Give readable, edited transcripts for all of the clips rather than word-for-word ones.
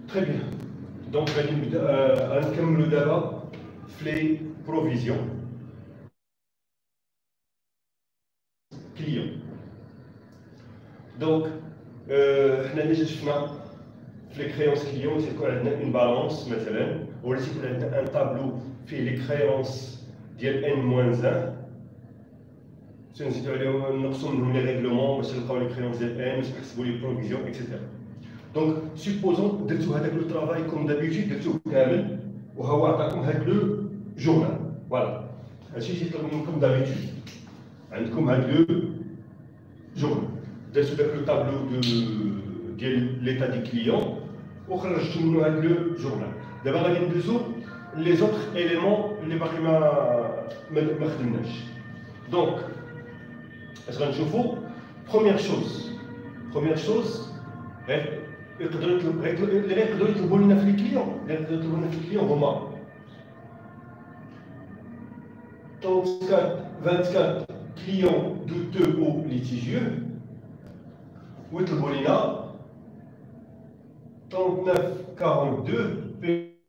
Très bien. Donc, on va d'abord les provisions clients. Donc, on a déjà les créances clients, c'est qu'on a une balance, مثلا, ou aussi qu'on a un tableau fait les créances ديال n-1. نقسم les règlements, les créances ديال n, les provisions, etc. Donc, supposons que vous avez le travail comme d'habitude, vous avez le journal. Voilà. C'est comme d'habitude. Vous avez le journal. Vous avez le tableau de l'état des clients. Vous avez le journal. D'abord, les autres éléments, les barrières. Donc, est-ce qu'on chauffe? Première chose, les règles de bonne les clients, Roma. 24 clients douteux ou litigieux. Ou le Bolina 39-42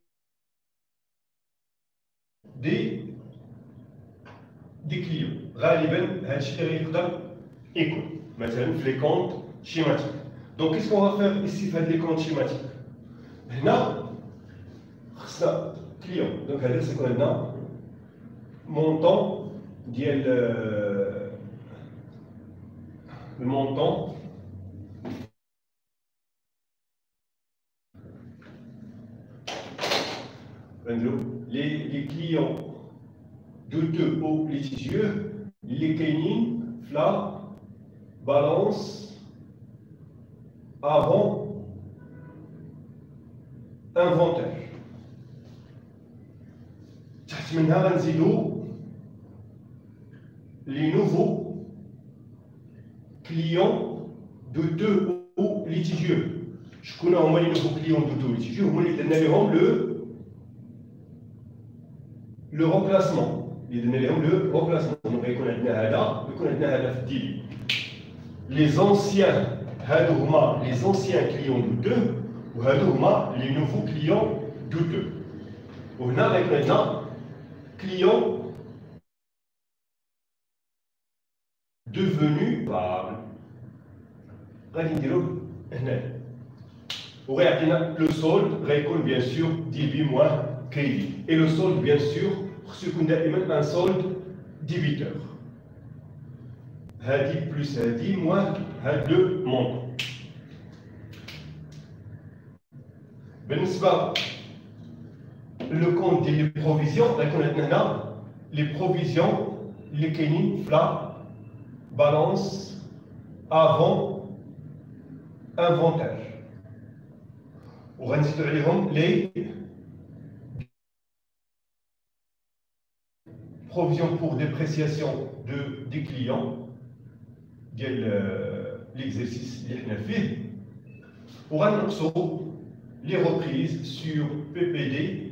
des clients. غالبا هذا الشيء اللي يقدر يكون مثلا في les comptes schématiques. Donc qu'est-ce qu'on va faire ici في les comptes schématiques? هنا خصنا client. Donc هذا c'est qu'on montant ديال le montant les clients douteux ou litigieux, les canines, la balance avant inventaire. Maintenant, les nouveaux clients douteux ou litigieux. Je connais les nouveaux clients douteux ou litigieux, le remplacement. Le remplacement. Les anciens clients douteux ou les nouveaux clients douteux. On a maintenant clients devenus le solde récolte bien sûr débit moins crédit. Et le solde bien sûr un solde débiteur. Hadi plus Hadi moins le montant. Le compte des provisions, les provisions, les kénines, la balance avant inventaire. On va les provisions pour dépréciation des clients, l'exercice on va les reprises sur PPD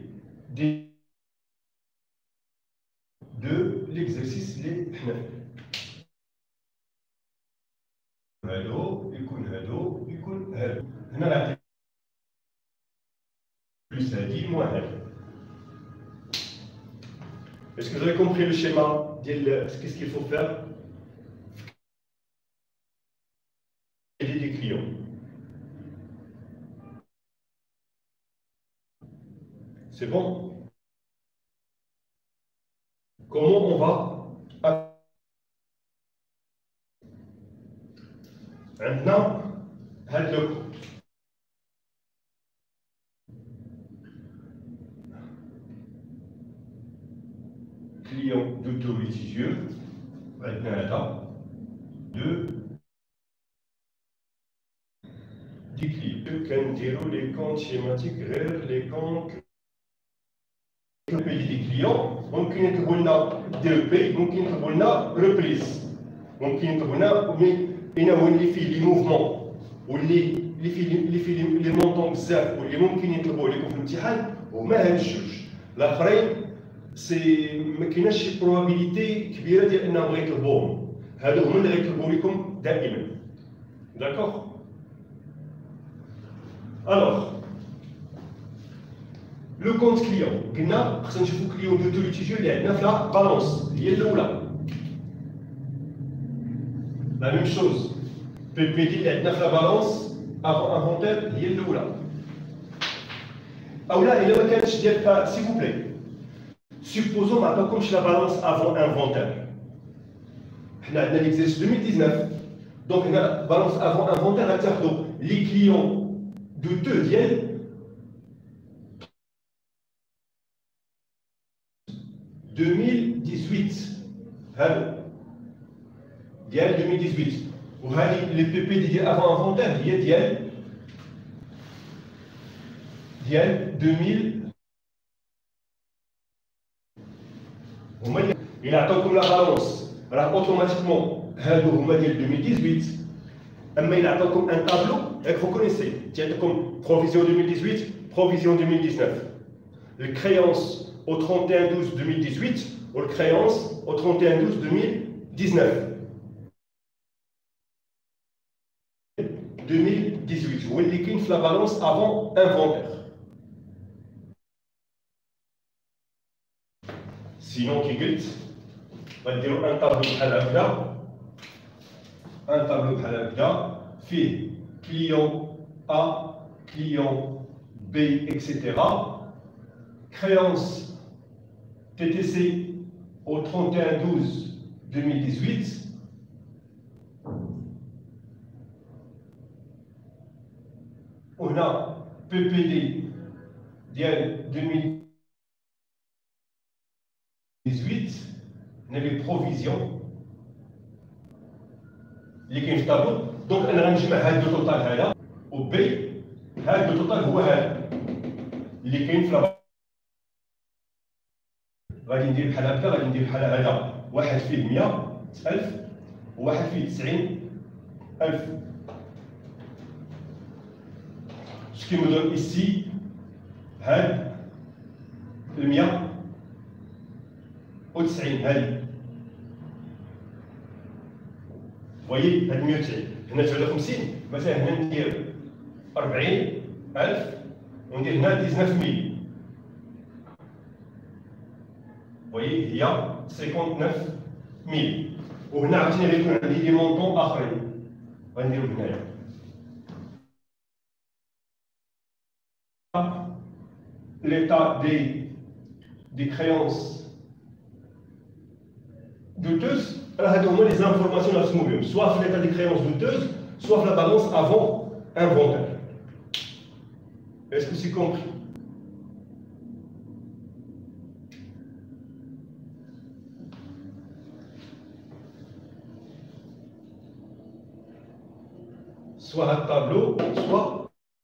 de l'exercice plus ça dit moins. Est-ce que vous avez compris le schéma? Qu'est-ce qu'il faut faire? Aider des clients. C'est bon? Comment on va? Maintenant, le compte. Client d'auto-litigieux, maintenant, des clients. Quand les comptes schématiques, les comptes des clients, ممكن يطلبوا لنا DEP, ممكن يطلبوا لنا reprise, ممكن يطلبوا لنا هو اللي فيه لي موفمون واللي فيه لي مونطون بزاف واللي ممكن يطلبوا لكم في الامتحان هما هاد الجوج. الاخرين سي ما كايناش شي بروبابيليتي كبيره ديال انهم غيطلبوهم. هادو هما اللي غيطلبوا لكم دائما. داكوغ. Alors, لو كونت كليون قلنا خصنا نشوفوا كليون دوتو ليتيجيو اللي عندنا في لا بالونس هي الاولى. لا ميم شوز بي بي دي اللي عندنا في لا بالونس افون انفونتير هي الاولى. اولا الا ما كانتش ديال سي فو بلاي سيبوزون ما عطاكمش لا بالونس افون انفونتير. حنا عندنا ليكزيرسيس 2019 دونك هنا بالونس افون انفونتير غتاخدو لي كليون دوتو ديال 2018 هادو ديال 2018 وهذه لي بي بي ديال افون انفونتير هي ديال 2000. هما إلا عطاوكم لا بالونس راه اوتوماتيكمون هادو هما ديال 2018. اما إلا عطاوكم ان طابلو ياك فو كونيسي تعطيكم بروفيزيون 2018 بروفيزيون 2019 الكريونس au 31/12/2018 ou le créance au 31/12/2019. 2018 هو اللي كاين في لا بالونس افون انفونتير. سينون كي قلت غنديرو ان طابلو بحال هكذا، ان طابلو بحال هكذا فيه كليون A كليون B etc. créance TTC au 31/12/2018. On a PPD ديال 2018. On a les provisions اللي كاين في الطابلو. دونك انا غنجمع هاد لو توتال هذا و بي هاد لو توتال هو هذا اللي كاين في غادي ندير بحال هكا، غادي ندير بحال هذا واحد فيه 100,000 وواحد فيه 90,000. Ce qui me donne ici هاد 190 هادي. فوايي هاد 190 هنا 59 مثلا هنا ندير 40,000 وندير هنا 19,000. voyez, il y a 59,000. وهنا عاوتاني غيكون عندي دي مونطون اخرين غنديرو هنايا. L'état des créances douteuses, هادو هما لي زانفورماسيون اللي غنسمو بهم سوا في l'état des créances douteuses soit في la balance avant inventaire. Est-ce que c'est compris? soit un tableau, soit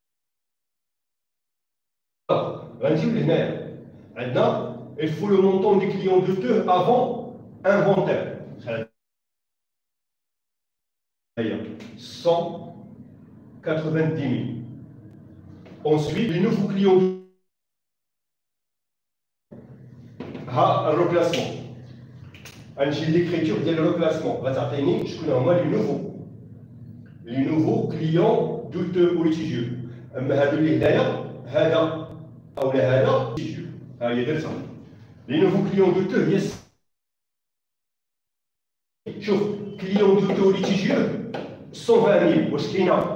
il faut le montant des clients douteux avant inventaire. 190 000. Ensuite, les nouveaux clients le reclassement. J'ai l'écriture de le reclassement. Je connais moi les nouveaux clients douteux ou litigieux. Mais les nouveaux clients douteux, yes. Chauffe, clients douteux ou litigieux, 120 000. Où est-ce qu'il y en a?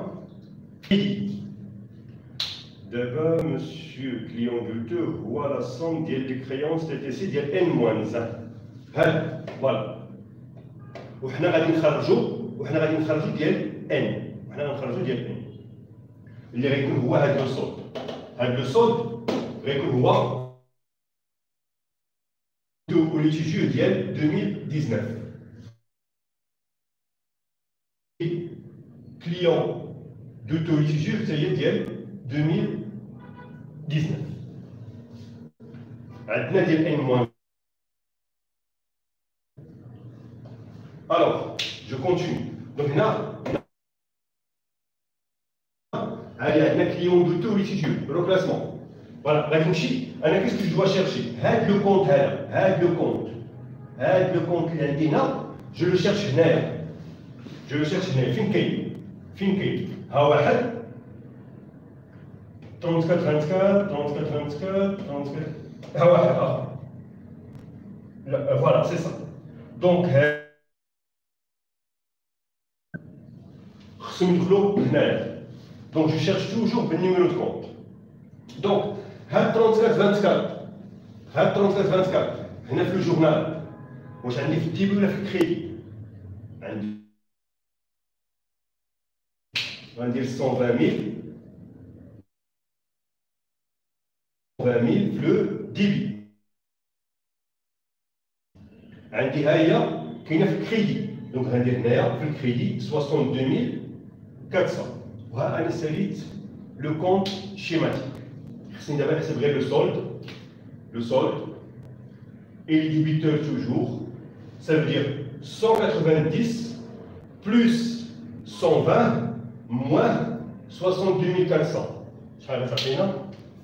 D'abord, monsieur client douteux, voilà la somme des créances TTC de N-1. Voilà. وحنا غادي نخرجوا ديال N. وحنا غنخرجوا ديال N. اللي غيكون هو هاد لو صود. هاد لو صود غيكون هو دو ليتيجيو ديال 2019. كليون دو تو ليتيجيو حتى هي ديال 2019. عندنا ديال N moins. Alors, je continue. Donc là, il y a un client douteux ou litigieux, reclassement. Voilà, qu'est-ce que je dois chercher? Le compte, le compte, je le cherche là. Je le cherche là. Fin كاين ها واحد 34 24 34 24 34 ah ouais ah. Voilà c'est ça donc donc je cherche toujours le numéro de compte donc 34 24 34 24 هنا في الجورنال واش عندي في الديبي ولا في الكريدي عندي غندير 120000 في لو ديبي عندي ها هي كاينه في الكريدي دونك غندير هنايا في الكريدي 62400 وها انا ساليت لو كونت شيماتيك خصني دابا نحسب غير لو سولد et les débiteurs toujours ça veut dire 190 plus 120 moins 62 400 شحال تعطينا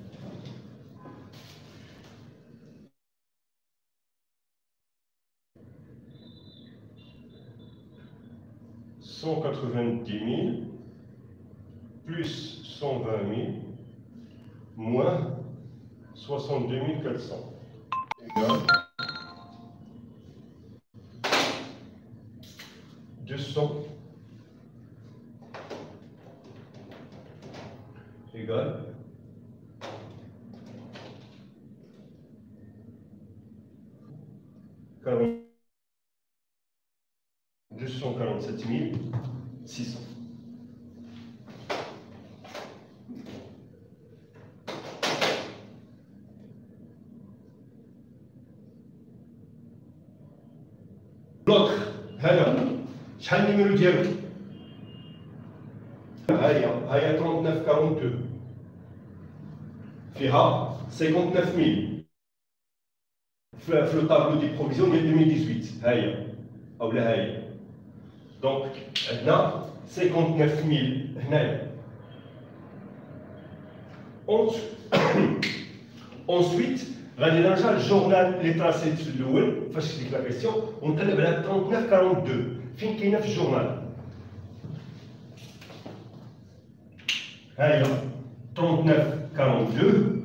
190 000 plus 120 000 moins 62 400 égale 200 égale 247 600. L'autre, شحال النيميرو ديالو؟ ها هي 3942 فيها 59000 في لو طابلو دي بروفيزيون ديال 2018 ها هي اولا ها هي دونك عندنا 59000 هنايا ensuite غادي نرجع للجورنال اللي تراسيت في الاول فاش ديك لا كيسيون ونقلب على 3942 فين كاينه في الجورنال ها هي 3942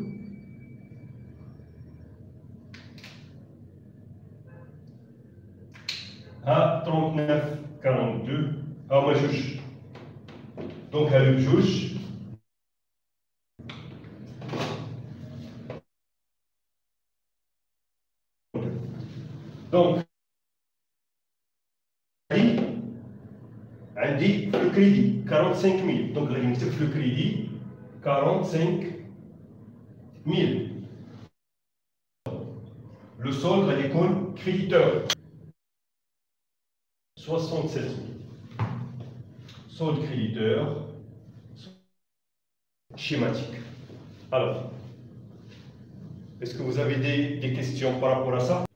ها 3942 ها هما جوج دونك هادو بجوج دونك عندي في الكريدي 45000 دونك غادي نكتب في الكريدي 45000 لو سول غادي يكون كريديتور 67000 solde créditeur schématique. Alors, est-ce que vous avez des questions par rapport à ça?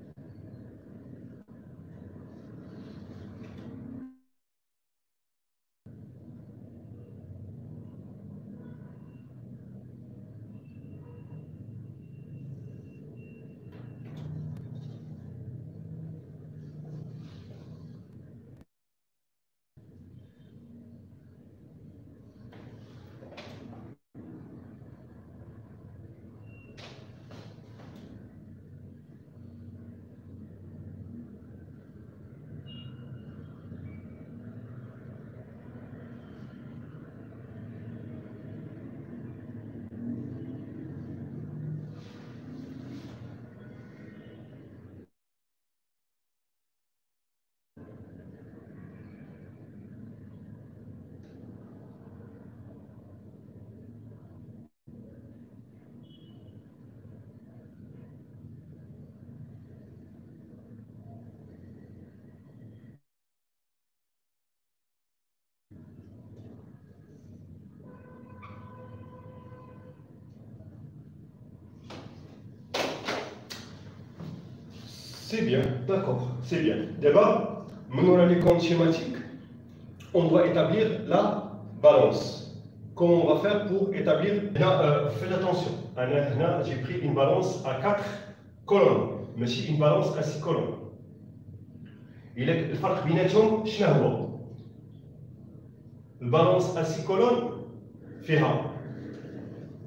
C'est bien, d'accord, c'est bien. D'abord, maintenant les comptes schématiques, on doit établir la balance. Comment on va faire pour établir? Faites attention, j'ai pris une balance à 4 colonnes, mais c'est une balance à 6 colonnes. Il est le farq بيناتهم شنو هو؟ البالانس à 6 colonnes فيها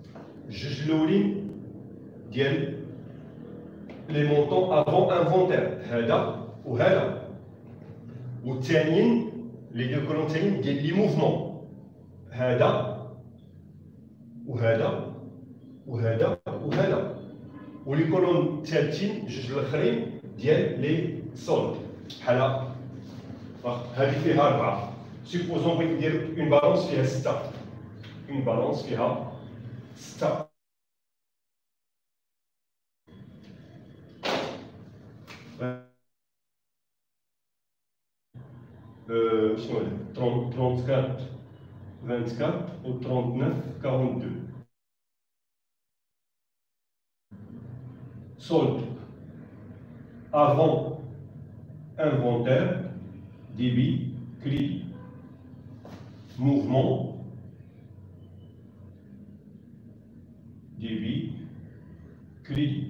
جوج الاولين ديال لي مونطون افون انفونتير هذا وهذا، والثانيين لي دو كولون الثانيين ديال لي موفمون هذا وهذا وهذا وهذا، ولي كولون الثالثين جوج الاخرين ديال لي سولد بحال هذه فيها 4. سيبوزون بغيت ندير اون بالونس فيها 6، اون بالونس فيها 6. شنو هذا 34 24 و 39 42. Solde avant inventaire, débit, crédit. Mouvement, débit, crédit.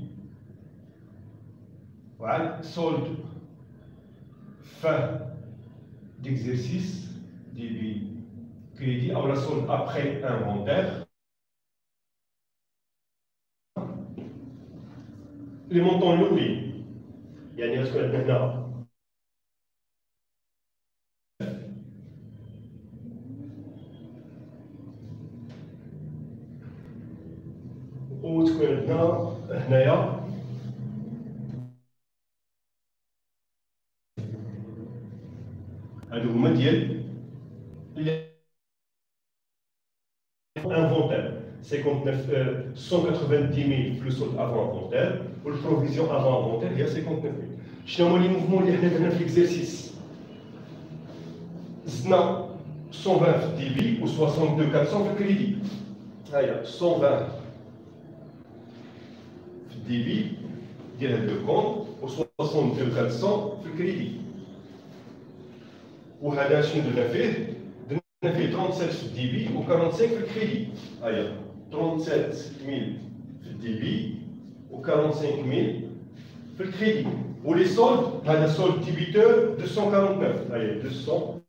Voilà, solde fin d'exercice, débit, crédit. Alors la solde après inventaire. Les montants لوحدين يعني غتكون عندنا هنا وتكون عندنا هنايا هادو هما ديال inventaire 59 190 000 plus solde avant inventaire والبروفيزيون avant inventaire هي 59 000. شنو هما لي موفمون اللي حنا درنا في ليكزيرسيس؟ زدنا 120 في الديبي و 62 400 في الكريدي. هاهي 120 في الديبي ديال هاد لو كونت و 62 400 في الكريدي. وهذا شنو درنا فيه؟ درنا فيه 37 في الديبي و 45 في الكريدي. هاهي 37 000 في الديبي و 45 000 في الكريدي. ولي سولد هذا سولد ديبيتور 249 هاهي 200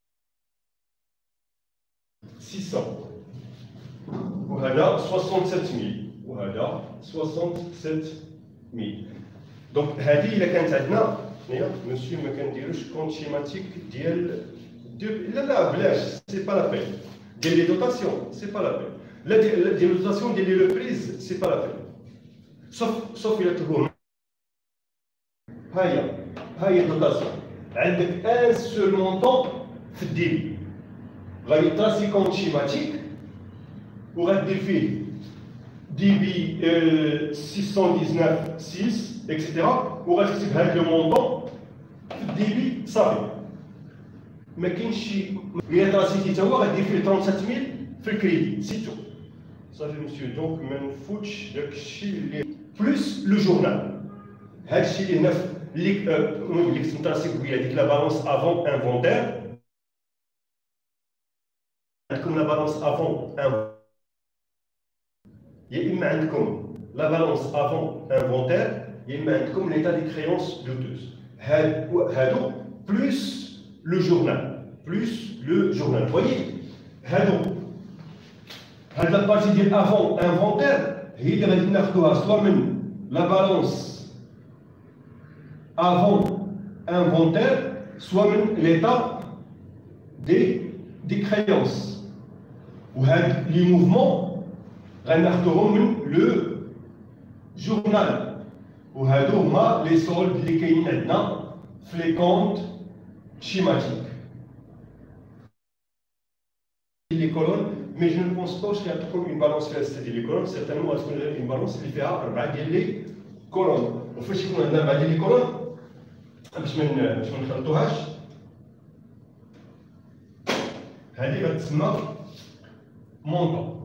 600 وهذا 67000 وهذا 67000. دونك هذه الا كانت عندنا هنايا مسيو ما كنديروش كونت شيماتيك ديال لا بلاش سي با لا بين ديال لي دوتاسيون سي با لا بين لا ديال لي دوتاسيون ديال لي ريبريز سي با لا بين صوف الى تروح. هاهي الدوتاسيون عندك ان سول مونطون في الديبي غادي تراسي كونت شيماتيك وغادير فيه ديبي 619 6 اكسيتيرا وغتكتب هاد لو مونطون في الديبي صافي. ما كاينش شي ملي تراسيتي تا هو غادير فيه 37000 في الكريدي سيتو صافي مسيو. دونك ما نفوتش داكشي اللي بلوس لو جورنال هادشي اللي هنا اللي كنت نتراسي قبيله ديك لا بالونس افون انفونتير. عندكم لا بالونس افون يا اما عندكم لا بالونس افون انفونتير يا اما عندكم ليتا دي كريونس دوتوز. هادو بلوس لو جورنال فويي هاد لا بارتي ديال افون انفونتير هي اللي غادي ناخذوها سوا من لا بالونس افون انفونتير سوا من ليتا دي كريونس. وهاد لي موفمون غناخذوهم من لو جورنال وهادو هما لي سولد اللي كاينين عندنا في لي كونت شيماتيك لي كولون. مي جو نبونس با واش كيعطيكم اون بالونس فيها 6 ديال لي كولون سيرتانمون غتكون غير اون بالونس اللي فيها 4 ديال لي كولون. وفاش يكون عندنا 4 ديال لي كولون باش ما نخلطوهاش هذه غتسمى مونطون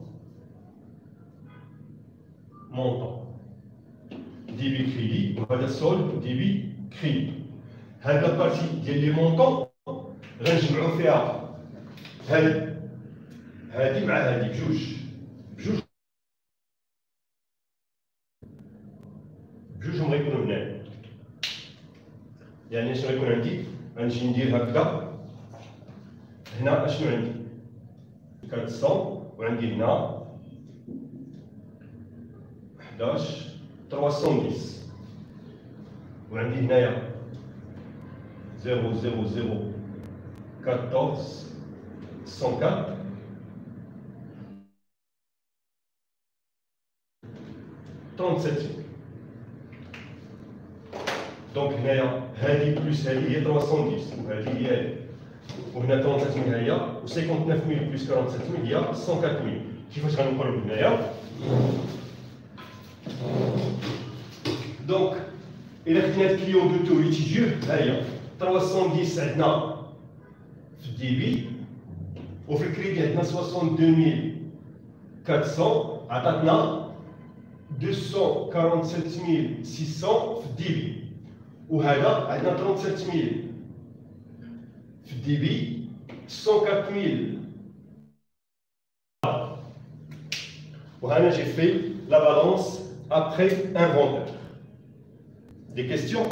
ديبي كريدي وهذا سولد ديبي كريدي. هاد البارتي ديال لي مونطون غنجمعو فيها هادي مع هادي بجوج بجوجهم غيكونوا هنا. يعني اش غيكون عندي؟ غنجي ندير هكذا هنا اشنو عندي 400 وعندي هنا 11 310 وعندي هنايا 0 0 0 14 104 37. دونك هنايا هذه بلس هذه هي 310 وهذه هي هذه وهنا 37000 هي و 59000 بلس 47000 هي 104000. كيفاش غنقولوا هنايا؟ دونك إلا خدينا الكليون دو تو ليتيجيو ها هي 310 عندنا في الديبي وفي الكريدي عندنا 62400 عطاتنا 247600 في الديبي وهذا عندنا 37000 في الديبي 104000 وهنا j'ai fait la balance après inventaire. Des questions?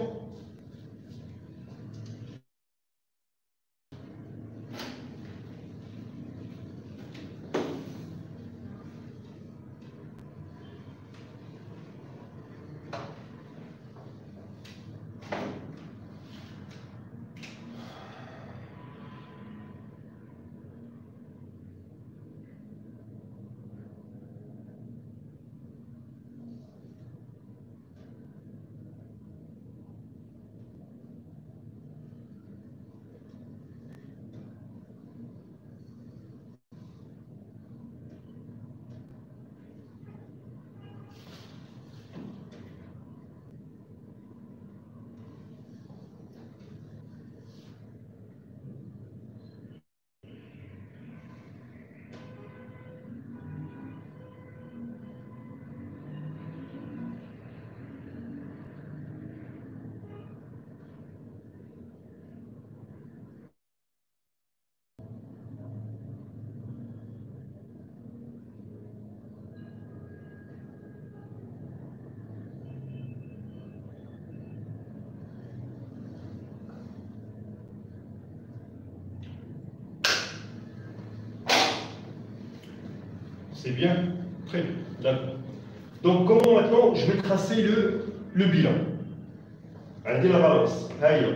C'est bien, très bien, d'accord. Donc comment maintenant je vais tracer le bilan? عندي la balance, ها هي.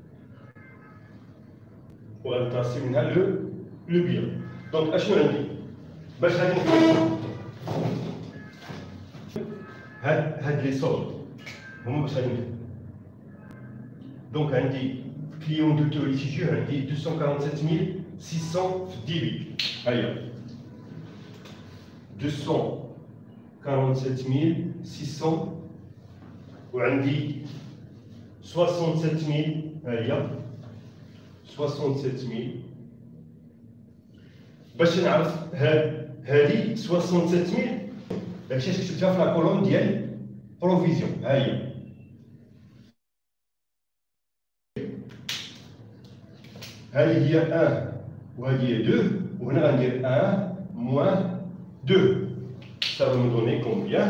وغنتراسي منها le bilan. Donc اشنو عندي؟ باش غادي نكتب هاد لي سولد هما باش غادي نكتب. دونك عندي كليون دو تو ليتيجيو عندي 247600 في الديبي ها هي 247600 وعندي 67000 ها هي 67000 باش نعرف هذه 67000 داكشي اللي كتبتها في لا كولوم ديال بروفيزيون ها هي هذه هي 1 وهذه هي 2 وهنا غندير 1 موان 2. Ça va me donner combien?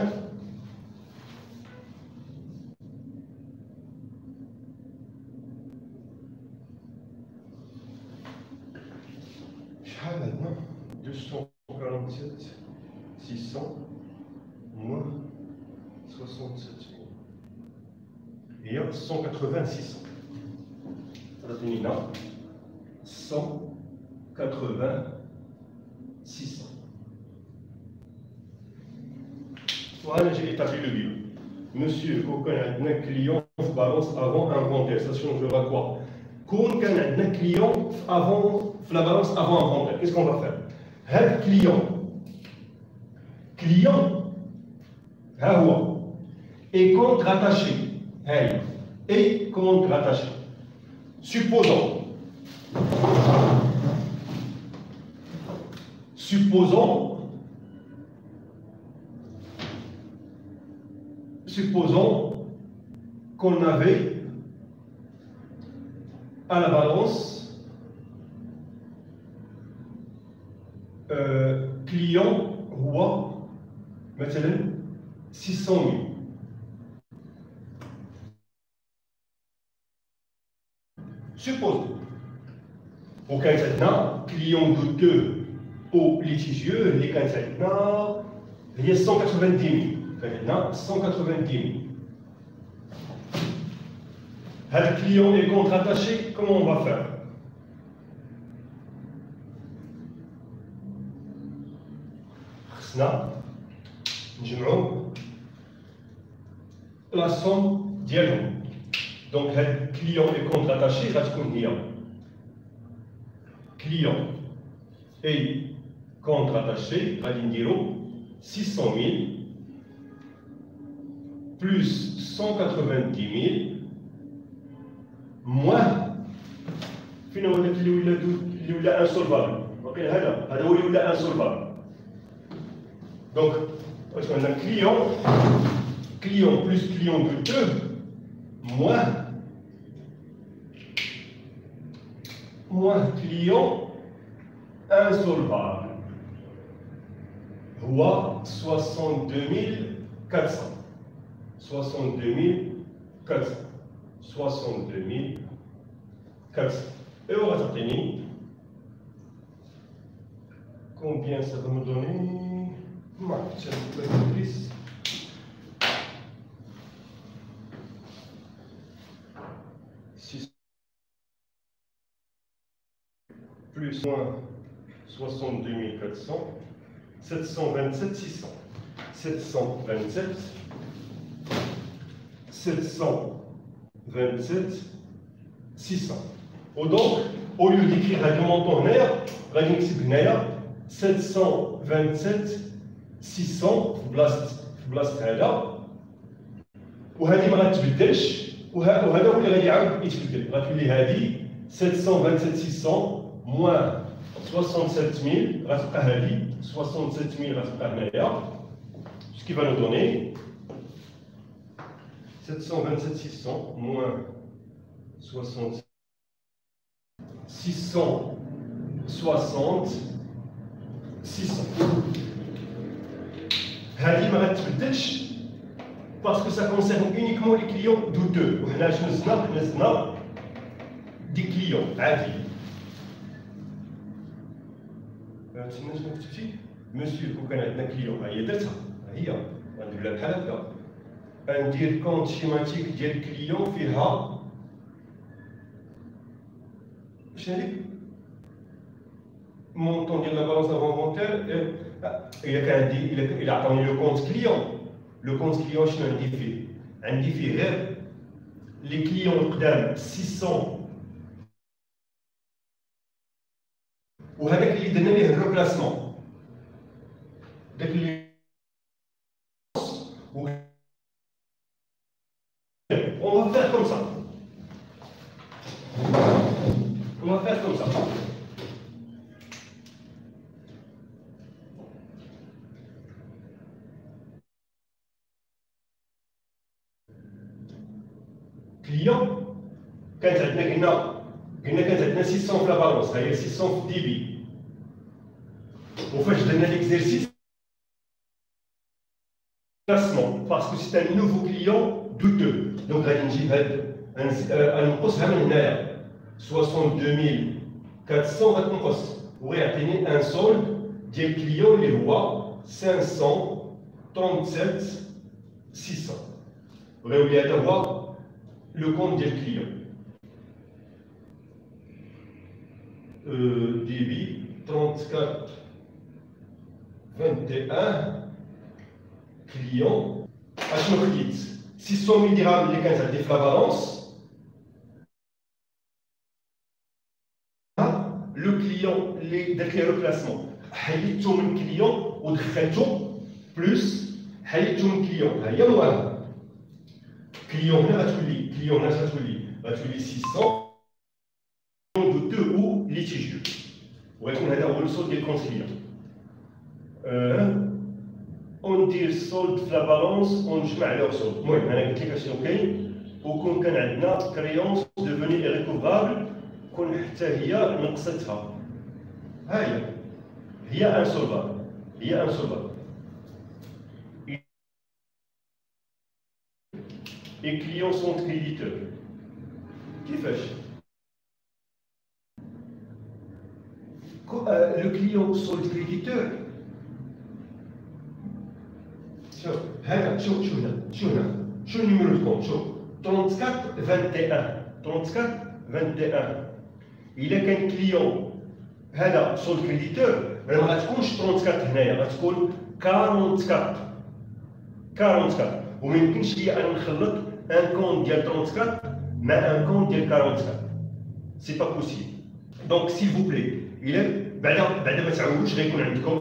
شحال عندنا 247 600 moins 67 هي 180 600 تعطيني هنا 180 600. Voilà, j'ai établi le bilan. Monsieur, quand on a un client qui balance avant inventaire, ça changera quoi? Quand on a un client avant la balance avant inventaire, qu'est-ce qu'on va faire? Un client, et compte rattaché, et compte rattaché. Supposons qu'on avait à la balance client roi مثلا 600 000. Suppose وكانت عندنا كليون دوتو او ليتيجيو اللي كانت عندنا هي 190 000 Maintenant, 190 000. Le client est contre-attaché, comment on va faire? Nous la somme dialogue. Donc, le client est contre-attaché, va être client est contre-attaché, va dire 600 000 plus 190 000 moins فين هو اللي ولا انسولفابل وقيل هذا هو اللي ولا انسولفابل دونك واش عندنا client plus client douteux moins client insolvable هو 62 400 62 400 62 400 et on va t'obtenir combien ça va me donner plus moins 62 400, 727 600. 727 600. Donc, au lieu d'écrire le montant en l'air, on va écrire 727 600 بلاصه هذا وهذه ما غتبدلش وهذا هو اللي غادي يعاود يتبدل غتولي هذه 727 600 moins 67000 غتبقى هذه 67000 غتبقى هنايا ce qui va nous donner 727 600 moins 60 660 600 هذه ما غتبدلش parce que ça concerne uniquement les clients douteux وحنا شنو نزلنا دي كليون عادي تسنى شنو كتبتي مسيو كون كان عندنا كليون ها هي درتها ها هي غندير لها بحال هكا غندير كونت شيماتيك ديال الكليون فيها شنو هذيك مونطون ديال لا بالونس افونتير إلا كان عندي إلا عطاوني لو كونت كليون لو كونت كليون شنو عندي فيه؟ عندي فيه غير لي كليون القدام 600 وهذاك اللي درنا ليه الروبلاسمون داك اللي on va faire comme ça on va faire comme ça client كانت عندنا قلنا كانت عندنا 600 في لا بالونس ها هي 600 في دي بي وفاش درنا ليكزيرسيس كلاسمون باسكو سي ان نوفو كليون دوتو دونك غادي نجيب هاد غنقصها من هنايا 62400 غتنقص وغيعطيني ان سولد ديال كليون اللي هو 537 600 وغيولي هذا هو le compte du client. Débit 34 21 client. Achnou khdit 600 000 dirhams اللي كانت عندي في لا بالونس. لو كليون اللي درت ليه روبلاسمون حيدته من كليون ودخلته بلس حيدته من كليون ها هي موان. كليون هنا غتولي كليون هنا غتولي 600 دوتو او ليتيجيو وغيكون هذا هو السولد ديال الكونت كليون وندير السولد في لا بالونس ونجمع لو سولد المهم انا قلت لك اشنو كاين وكون كان عندنا كريونس دوفوني ريكوفابل كون حتى هي نقصتها ها هي انسولفابل Les clients sont créditeurs. كيفاش؟ Le client sont créditeur. شوف هذا شوف هنا شو النيميرو دو كونت شوف 34 21 إلا كان كليون هذا سول كريديتور ما غاتكونش 34 هنايا غتكون 44 وما يمكنش ليا أنا نخلط ان كونت ديال 34 مع ان كونت ديال 44 سي با بوسيبل دونك سيل فو بلي إلا بعدا ما تعودوش غيكون عندكم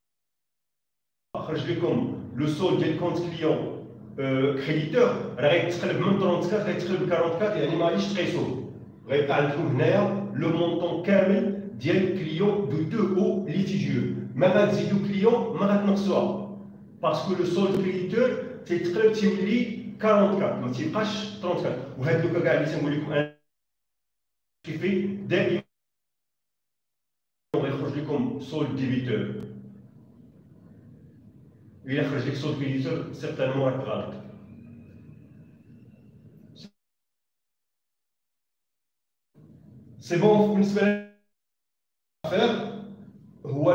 خرج لكم لو سول ديال كونت كليون كريديتور راه غيتقلب من 34 غيتقلب ل 44 يعني ما غاديش تقيسوه غيبقى عندكم هنايا لو مونطون كامل ديال كليون دو 2 او ليتيجيو ما غتزيدو كليون ما غتنقصوها باسكو لو سول كريديتور تيتقلب تيولي 44 ما تيبقاش 34 وهاد لوكا كاع اللي تنقول لكم انا كيفي دائما غيخرج لكم سول ديبيتور إلا خرج لك سول كريديتور سيغتانمون راك غلط سي بون بالنسبه للافير هو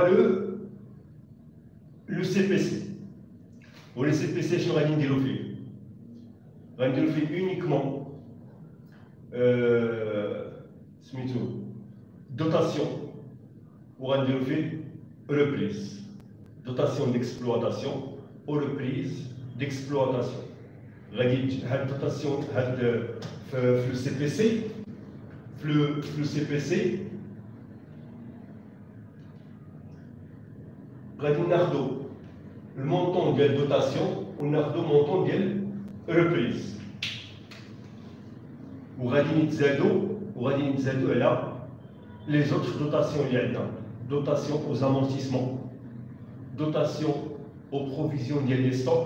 لو سي بي سي ولي سي بي سي شنو غادي نديرو فيه غنديرو فيه اونيكمون سميتو دوتاسيون وغنديرو فيه reprise dotation d'exploitation ou reprise d'exploitation غادي هاد الدوتاسيون هاد في لو سي بي سي في لو سي بي سي غادي ناخدو المونطون ديال دوتاسيون وناخدو المونطون ديال reprise وغادي نتزادو على لي زوطخ دوتاسيون اللي عندنا dotation aux amortissements, dotation aux provisions ديال لي ستوك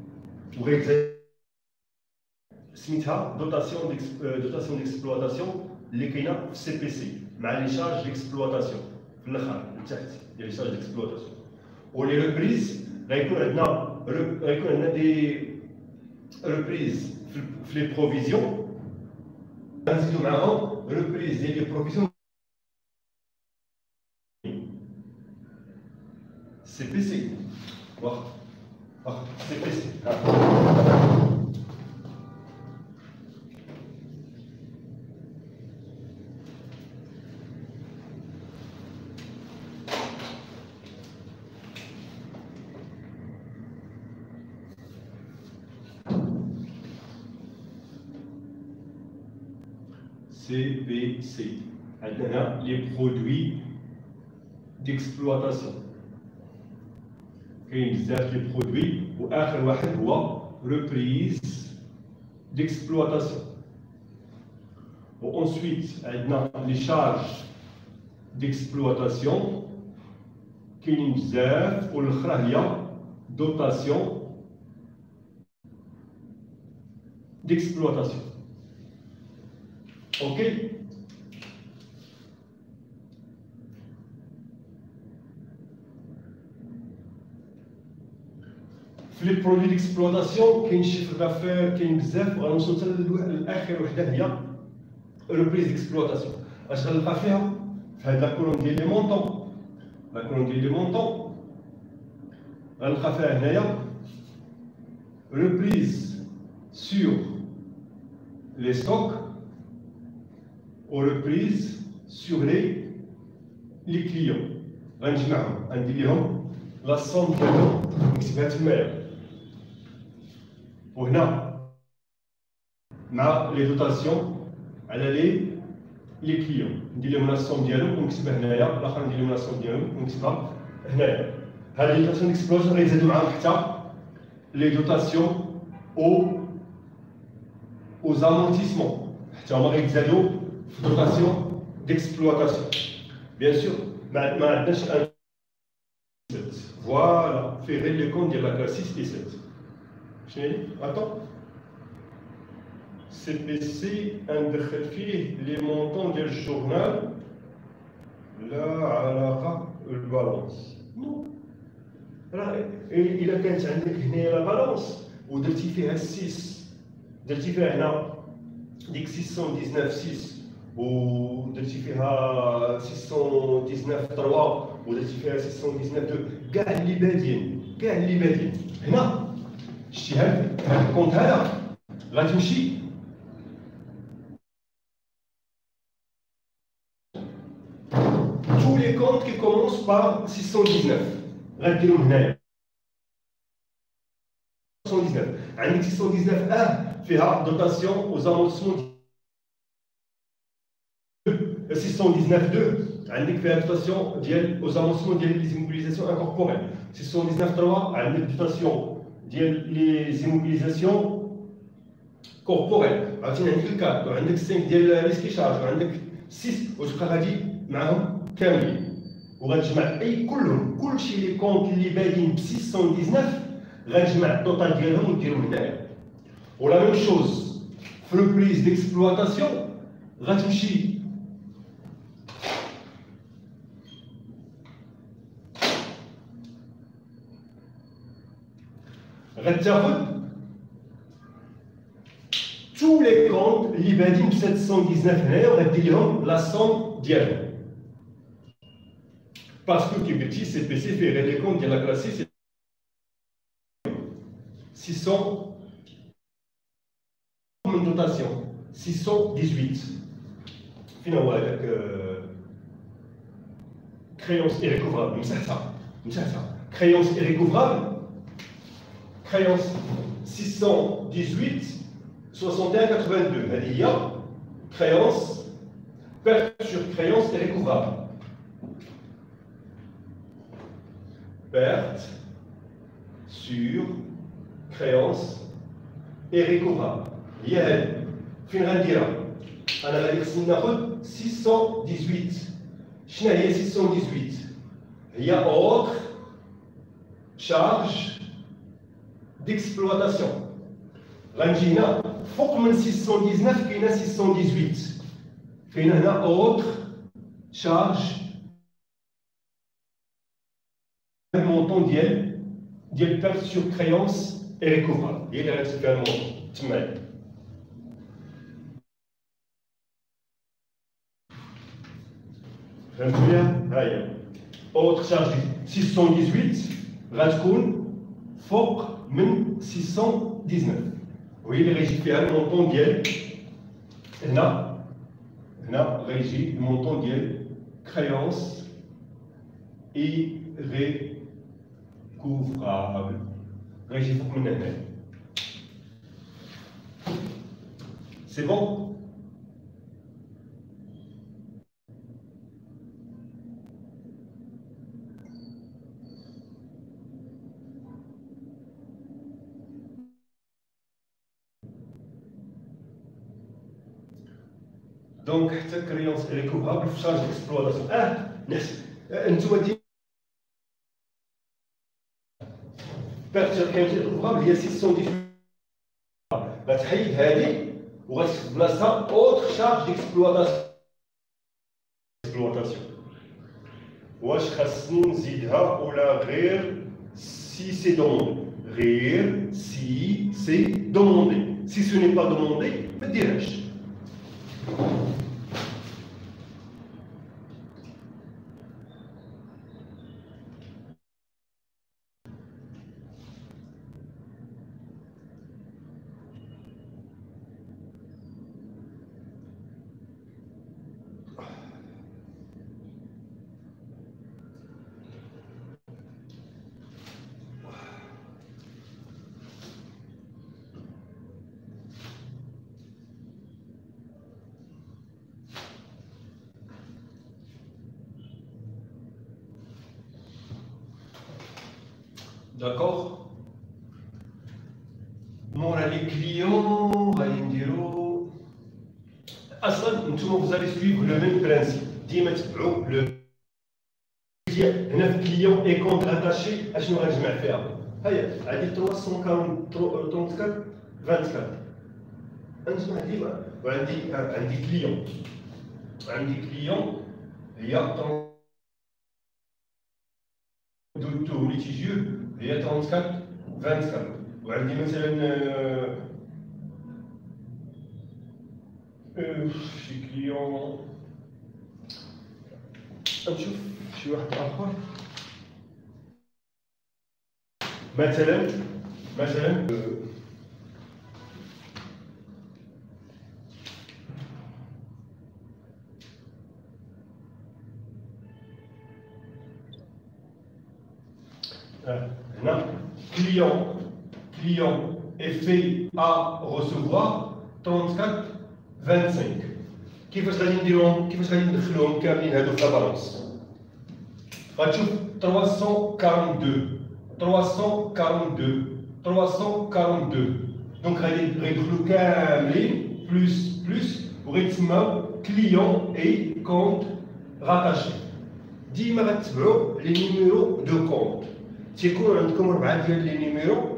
سميتها dotation d'exploitation اللي كاينه في سي بي سي مع لي شارج ديكسبلواتاسيون في الاخر لتحت ديال لي شارج ديكسبلواتاسيون ولي ريبريز غيكون عندنا دي ريبريز في لي بروفيزيون غنزيدو معاهم ريبريز ديال لي بروفيزيون CPC. CPC. CPC. عندنا les produits d'exploitation. كاين بزاف لي برودوي واخر واحد هو reprise d'exploitation و ensuite عندنا لي شارج d'exploitation كاينين بزاف والاخرى هي dotation d'exploitation اوكي في لي برودوي ديكسبلوطاسيون كاين شيفر دافير كاين بزاف وغنوصلو حتى لاخر وحده هي ريبريز ديكسبلوطاسيون اش غنلقى فيها في هاد لاكولوم ديال لي مونطون غنلقى فيها هنايا ريبريز سور لي ستوك و ريبريز سور لي كليون غنجمعهم غندير ليهم لا سوم ديالهم نكتبها تمايا وهنا مع لي دوتاسيون على لي كليون ندير لهم لا سوم ديالهم ونكتبها هنايا الاخر ندير لهم لا سوم ديالهم ونكتبها هنايا هاد لي دوتاسيون ديكسبلوطاسيون غيزيدو معاهم حتى لي دوتاسيون aux amortissements حتى هما غيتزادو في دوتاسيون ديكسبلوطاسيون بيان سور ما عندناش فوالا في غير لي كون ديال لا كلاس 6 et 7 شنو هي اتون سي بي سي ندخل فيه لي مونطون ديال الجورنال لا علاقه بالبالونس نو راه الا كانت عندك هنايا لا بالونس ودرتي فيها 6 درتي فيها هنا ديك 619 6 ودرتي فيها 619 3 ودرتي فيها 619 2 كاع اللي بادين هنا شتي هاد الكونت هذا غتمشي tous les comptes qui commencent par 619 غديرهم هنايا 619 عندك 619 فيها دوتاسيون aux amortissements 619 2 عندك فيها دوتاسيون ديال aux amortissements ديال les immobilisations incorporelles 619 3 عندك دوتاسيون ديال les immobilisations corporelles عاوتاني عندك الكاد وعندك 5 ديال ريسكي شارج وعندك 6 وتبقى غادي معاهم كاملين وغتجمع اي كلهم كلشي لي كونت اللي بادين ب 619 غنجمع الطوطال ديالهم ونديرهم هنايا ولا ميم شوز في لو بريز ديكسبلواتاسيون غتمشي غتاخد tous les comptes اللي بادين ب 719 هنايا وغدير لهم لا سوم ديالهم باسكو كي قلتي سي بي سي فيه غير لي كونت ديال لا كلاس 600 من دوتاسيون 618 فين هو هذاك كريونس ايريكوفرابل مسحتها كريونس ايريكوفرابل كريونس 618 61 82 هذه هي كريونس perte sur créance irrécouvrable perte sur créance irrécouvrable هي هذه فين غنديرها انا غادي خصني ناخذ 618 شنو هي 618 هي autre charge d'exploitation غنجي هنا فوق من 619 كاينه 618 كاينه هنا autre charge المونطون ديال perte sur créance irrécouvrable هي اللي غتسد فيها المونطون تما فهمتوا ليها ها هي autre charge 618 غتكون فوق من 619 وهي اللي غيجي فيها المونطون ديال هنا غيجي المونطون ديال créance irrécouvrable غيجي فوق من هنا سي بون دونك حتى كريونس ريكوفرابل في شارج اكسبلواتاسيون نحسب انتوما ديما بيرت كريونس ريكوفرابل هي 618 غتحيد هذه وغتكتب بلاصتها اوتر شارج ديكسبلواتاسيون واش خاصني نزيدها ولا غير سي سي دوموندي غير سي سي دوموندي سي سو ني با دوموندي ما ديرهاش D'accord. Mora les clients, غادي نديرو اصلا نتوما vous allez suivre le même principe ديما تبعوا لو هنا في كليون اي كونت اتاشي اشنو غنجمع فيها هيا عندي 334 24 نجمع ديما وعندي كليون هي دوتو ليتيجيو هي 34 24 وعندي مثلا شي كليون نشوف شي واحد اخر مثلا مثلا هنا client est fait à recevoir 34 25. كيفاش غادي نديروهم كيفاش غادي ندخلوهم كاملين هادو في بالانس غتشوف 342 دونك غادي يدخلوا كاملين بلس وغيتسماو كليون اي كونت راتاشي ديما غتبعوا لي نيميرو دو كونت تيكون عندكم 4 ديال لي نيميرو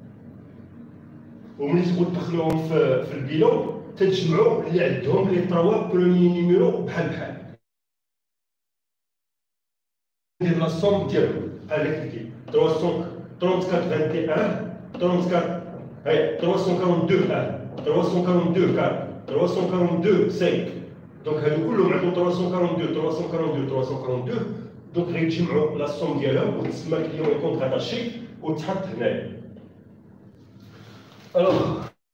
وملي تبغوا تدخلوهم في البيلون تجمعوا اللي عندهم لي 3 بروميي نيميرو بحال ندير لا سوم ديالهم بحال هكا 34 34 هاي 342 342 4 342 5 دونك هادو كلهم عندهم 342 دونك غيتجمعوا لا سوم ديالهم وتسمى كليون كونت راتاشي وتحط هنايا. Alors,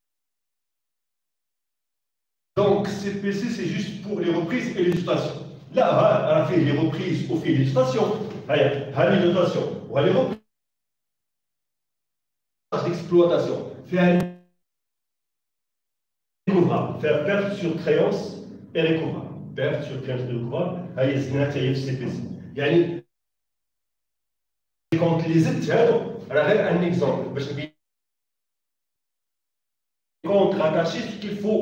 donc CPC c'est juste pour les reprises et les dotations. Là, elle a fait les reprises ou fait les dotations. Elle les dotations. Ou les reprises d'exploitation. Faire perte sur créance et recouvrable. Perte sur créance et recouvrable. Elle est signataire du CPC. Yani, quand les états, elle a un exemple. Compte rattaché, ce qu'il faut.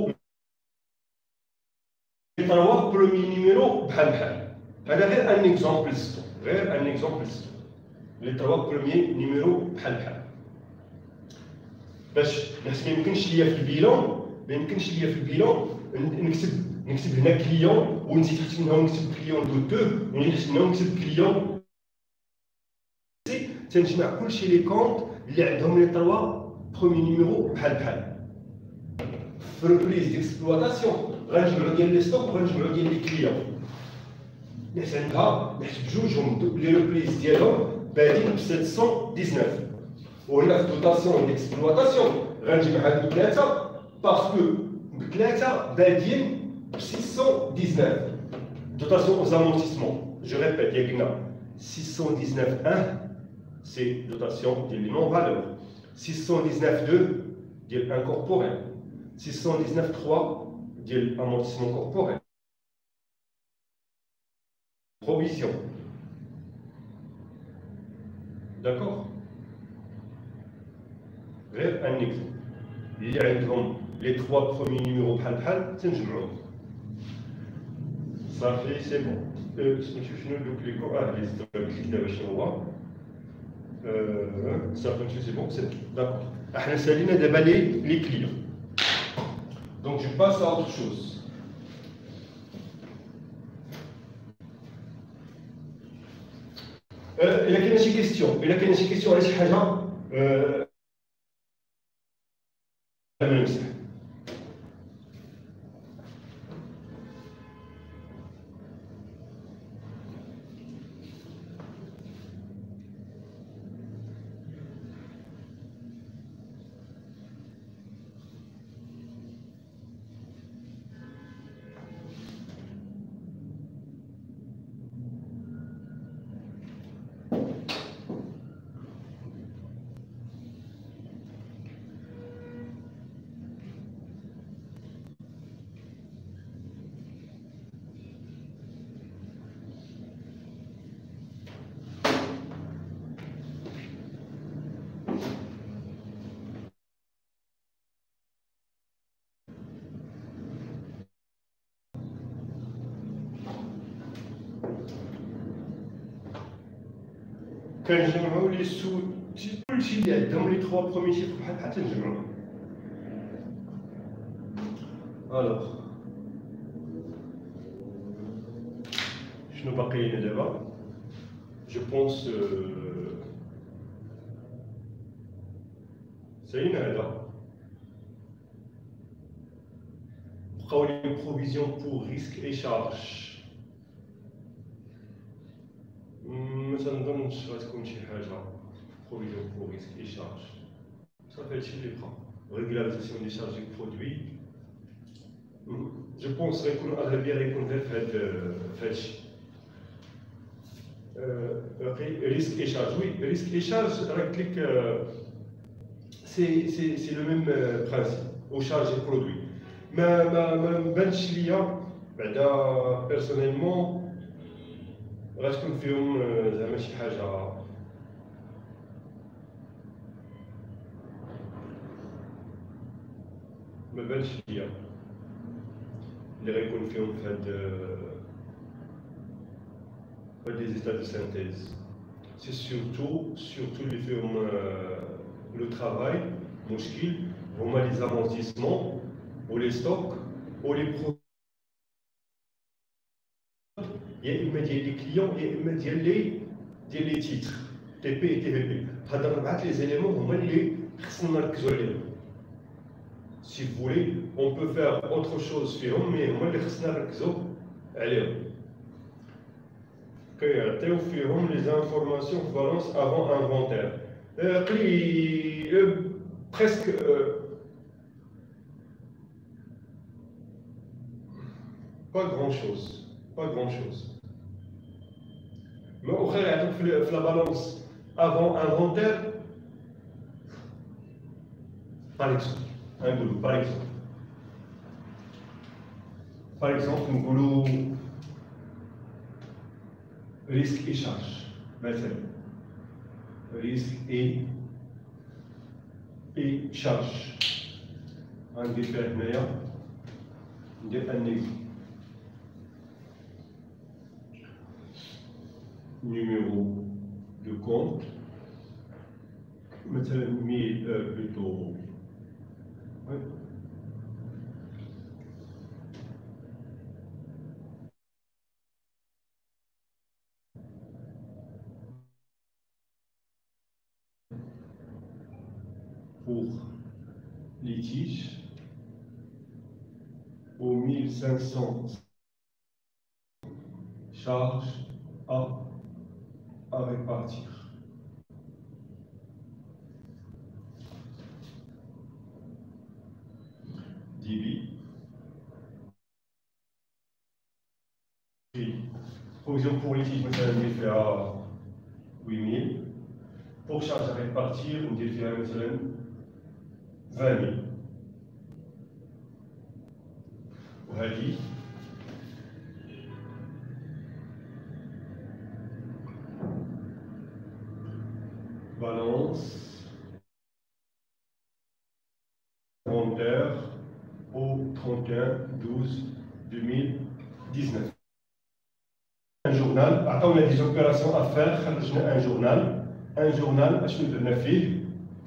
Les 3 premiers numéros, بحال. هذا غير un exemple. Les 3 premiers numéros, بحال. باش ما يمكنش ليا في البيلون نكتب هنا كليون ونزيد تحت منها نكتب كليون دو ونزيد تحت منها نكتب كليون تنجمع كلشي لي كونت اللي عندهم لي 3 بروميي نيميرو بحال. في reprise d'exploitation غنجمعوا ديال لي ستوك وغنجمعوا ديال لي كليون نحسبها بجوجهم لي ريبريز ديالهم بادين ب 719 وهنا في دوتاسيون ديكسبلواتاسيون غنجمع هادو ثلاثه باسكو بثلاثه بادين ب 619 دوتاسيون aux amortissements je répète يا قلنا 619 1 c'est dotation ديال لي نون فالور 619 2 ديال incorporel 619 3 ديال amortissement corporel. Provision. D'accord. غير un exemple. اللي عندهم les 3 premiers numéros بحال تنجمعوهم. صافي سي بون. نشوف شنو دوك لي لي ستاتيك دابا شنو هو. صافي نشوف سي بون سي داكور. احنا سالينا دابا لي كليون. Donc je passe à autre chose. إلا كاينة شي كيستيون على شي حاجة نمسح. كنجمعوا لي سو كلشي اللي عندهم لي 3 بروميي شيفر بحال تنجمعوهم. الوغ شنو باقي لنا دابا؟ جو بونس ساين هذا بقاو لي بروفيزيون بور ريسك اي شارج. ما تنظنش غتكون شي حاجه بروفيزيون بور ريسك اي شارج. fait chez les régularisation des charges de produits. Je pense qu'on a bien répondu à risque et charge. Oui, risque et charge, c'est le même principe, aux charges et produits. Mais personnellement, غتكون فيهم زعما شي حاجه ما بانش ليا اللي غيكون فيهم في هاد لي états de synthèse. C'est surtout les فيهم le travail, مشكل هما les amortissements ou les stocks ou les produits. Il y a immédiat des clients et immédiat les titres, TP et TVP. Les éléments ont les si vous voulez, on peut faire autre chose, mais on les informations de balance avant inventaire. Presque pas grand-chose. Pas grand-chose. Mais au fait, la balance avant inventaire, par exemple, par exemple, nous voulons risque et charge. Risque et charge. Un différent, numéro de compte, plutôt. Ouais. Pour litige, au 1500 charges à répartir. Divi. Provision pour litige, on fait à 8000. Pour charge à répartir, on fait à 20 000. وهذه balance inventaire au 31/12/2019. Un journal, attends, on a des opérations à faire, un journal, أشنو درنا فيه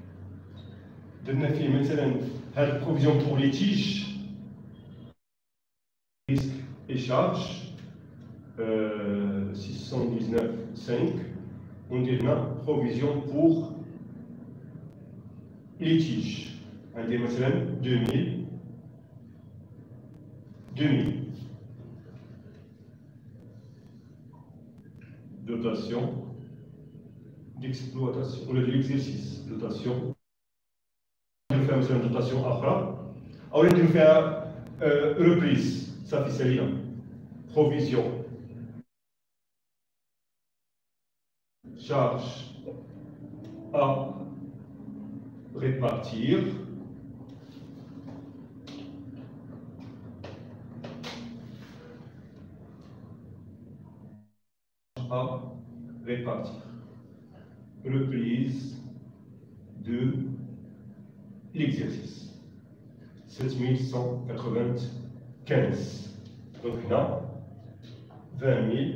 مثلا هذه البروفيزيون pour litige, risque et charge 619.5. On dit provision pour litige. On dit مثلا 2000. Dotation d'exploitation, on a de l'exercice, dotation. On va faire une dotation après. On va faire reprise, ça fait ça. Provision. Charge à répartir. À répartir. Reprise de l'exercice. 7195. Donc là, 20 000.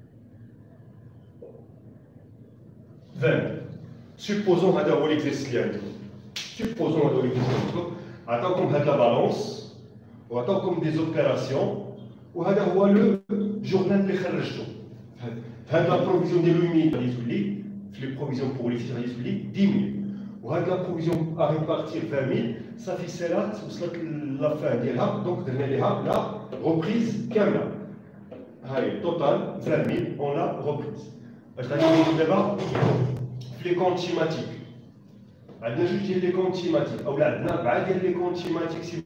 20. Supposons que l'exercice. Supposons que l'exercice. Attends comme la balance, ou attends comme des opérations, ou attends le journal de خرجته. La provision de l'humidité, les provisions pour les 10 000. Ou la provision à répartir 20 000, ça fait cela, c'est la fin de donc la reprise كاملة. Total 20 000, on l'a reprise. Les comptes schématiques. عندنا جوج ديال لي كونت تيماتيك اولا عندنا 4 ديال لي كونت تيماتيك.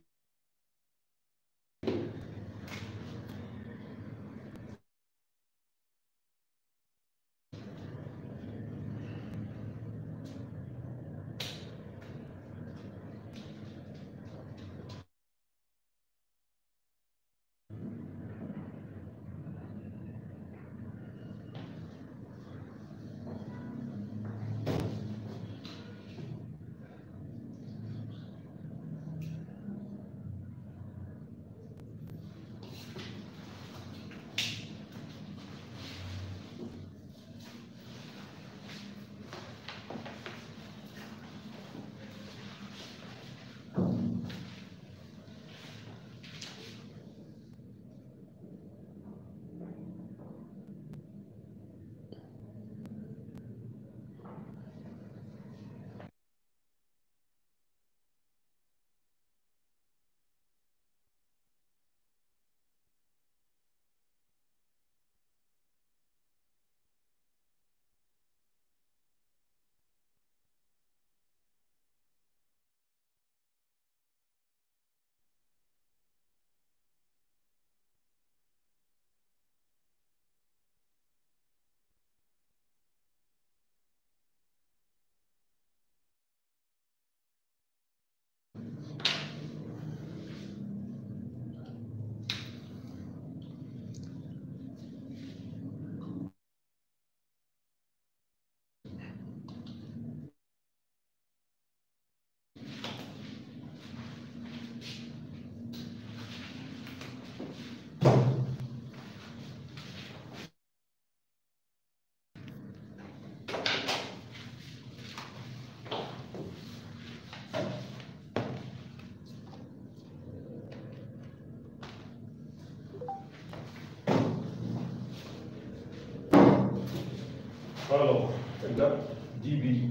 Alors, là, débit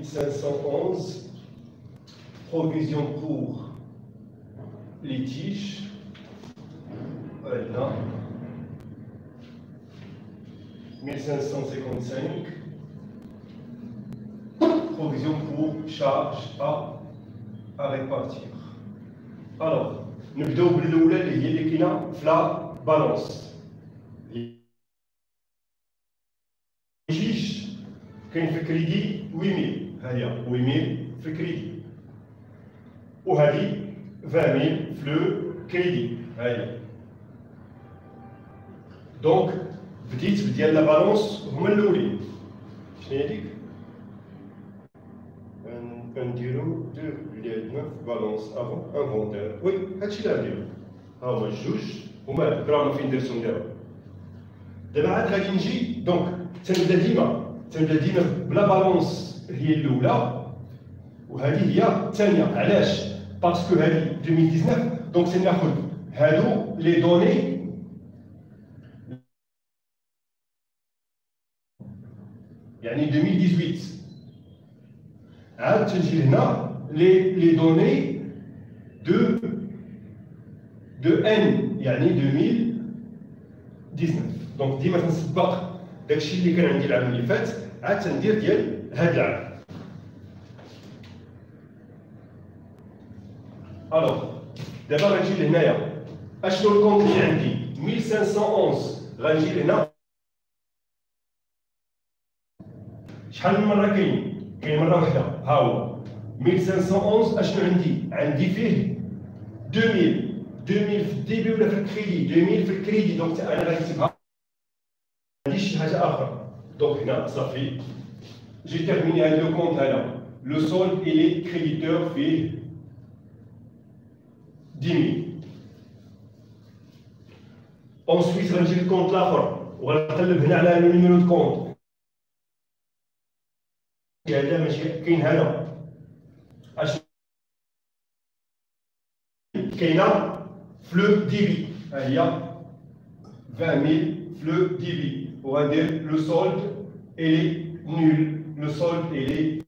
1511, provision pour litige, voilà, 1555, provision pour charge à répartir. Alors, nous بداو بالأولى اللي هي اللي كاينة في لا بالانس. جيج كاين في كريدي 8000 ها هي 8000 في كريدي وهذه 20000 في لو كريدي ها هي. دونك بديت بديال لا بالونس هما الاولين. شنو هي ديك؟ نديرو اللي عندنا في بالونس افون انفونتير. وي هادشي اللي غنديرو ها هما الجوج هما راهم فين درتهم دابا. دابا عاد غادي نجي دونك تنبدا ديما بلا بالونس هي الاولى وهذه هي الثانيه. علاش؟ باسكو هذه 2019 دونك تناخذ هادو لي دوني يعني 2018 عاد تنجي لهنا لي دوني دو ان يعني 2019. دونك ديما تنسبق داكشي اللي كان عندي العام اللي فات عاد تندير ديال هاد العام. الوغ دابا غنجي لهنايا اشنو الكونت اللي عندي 1511 غنجي لهنا شحال من مره كاين مره واحده ها هو 1511 اشنو عندي فيه 2000 في الديبي ولا في الكريدي 2000 في الكريدي. دونك انا غنكتبها ما عنديش شي حاجه اخرى. دونك هنا صافي جي تيرميني هاد لو كونت هذا لو سولد اي لي كريديتور فيه 10000. اونسويت غنجي للكونت الاخر وغنقلب هنا على لو نيميرو دو كونت هذا ماشي كاين هذا اش كاينه في لو ديبي ها هي 20000 في لو ديبي وغندير لو سولد اي نول لو سولد اي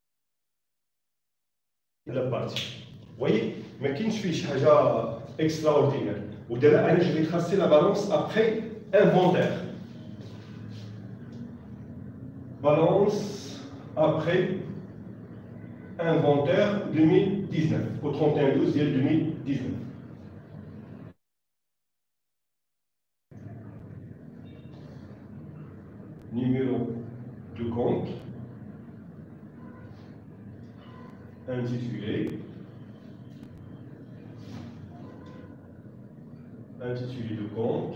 لا بارتي. وي ما كاينش فيه شي حاجه اكسترا اوردينير. ودابا انا جو في تراسي لا بالونس ابخي انفونتير. بالونس après inventaire 2019, au 31/12 2019. Numéro de compte, intitulé de compte,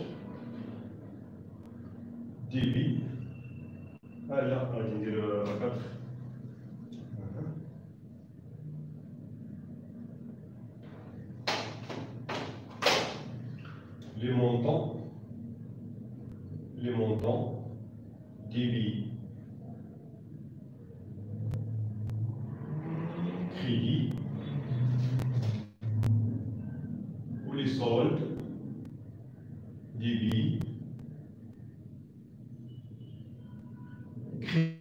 débit, ah là, on va dire 4. Les montants, débit, crédit, ou les soldes, débit, crédit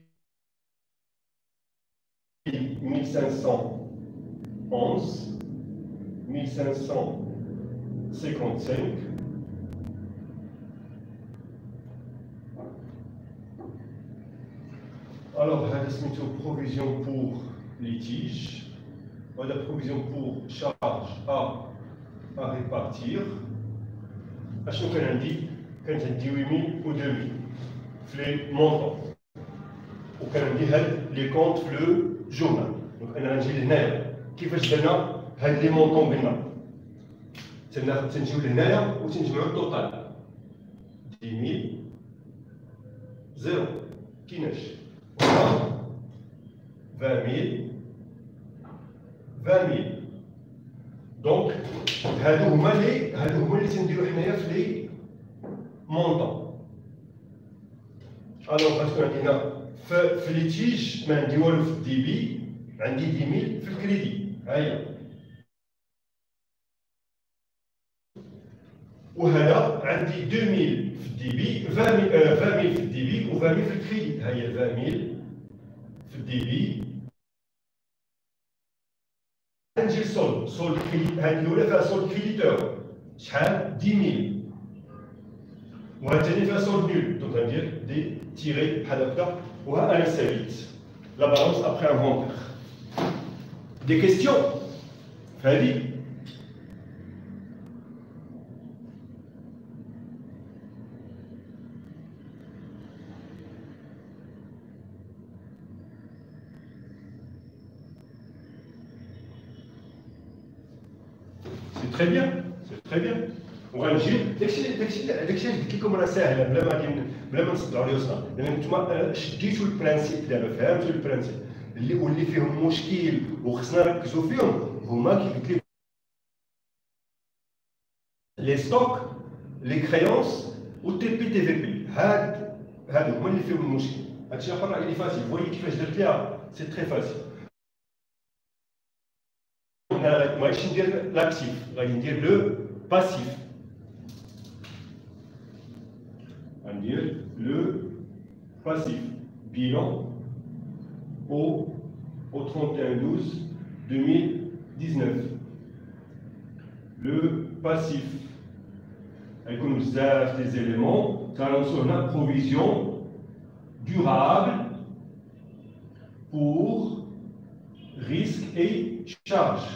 1511, 1555, alors, la provision pour litige, la provision pour charge à répartir. Achou كان عندي 8000 و 2000 في لي مونطون وكان عندي هاد لي كونت في لو جورنال. دونك انا غنجي لهنايا كيفاش درنا هاد لي مونطون قلنا تنجيو لهنايا وتنجمعوا التوتال 10000 زيرو كايناش 20000 دونك هادو هما اللي تنديرو حنايا في لي مونطون. الوغ باسكو عندنا في ليتيج ما عندي والو في الديبي، عندي 10000 في الكريدي ها هي، وهذا عندي 2000 في الديبي 20000 في الديبي و 20000 في الكريدي ها هي 20000 في الديبي. نجي للسولد كريدي، هذه الاولى فيها سولد كريديتور شحال 10000 وهاد الثاني فيها سولد نول، دونك غندير دي تيري بحال هكا وها انا ساليت لا بالونس ابخي انفونتير. دي كيستيون في هذه؟ C'est très bien. وغنجيو داكشي اللي قلت لكم راه ساهله بلا ما نصدعوا عليه وصلنا، لان نتوما شديتوا البرانسيب دابا، فهمتوا البرانسيب واللي فيهم مشكل وخصنا نركزوا فيهم هما كي قلت لكم لي ستوك، لي كريونس والتي بي تي في بي، هادو هما اللي فيهم المشكل. هادشي اخر راه اللي فاسيل، فوي كيفاش درت ليها سي تري فاسيل. ما غاديش ندير لاكتيف، غادي ندير لو باسيف. غندير لو باسيف bilan au 31/12/2019. Le passif غيكون بزاف دي زيليمون. كنوصلوا هنا provision durable pour risque et charge.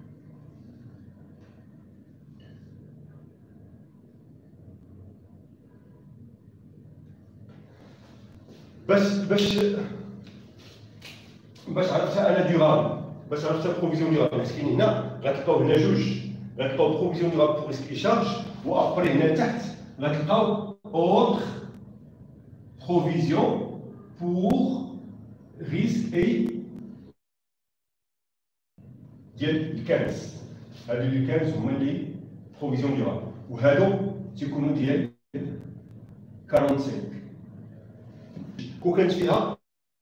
باش عرفتها انا ديورابل، باش عرفتها بروفيزيون ديورابل، باسكو كاين هنا غتلقاو هنا جوج، غتلقاو بروفيزيون ديورابل بور ريسك اي شارج، وابري هنا تحت غتلقاو اوتر بروفيزيون بور ريسك اي ديال الكنز. هادو الكنز هما اللي بروفيزيون ديورابل، وهادو تيكونوا ديال 45. كون كانت فيها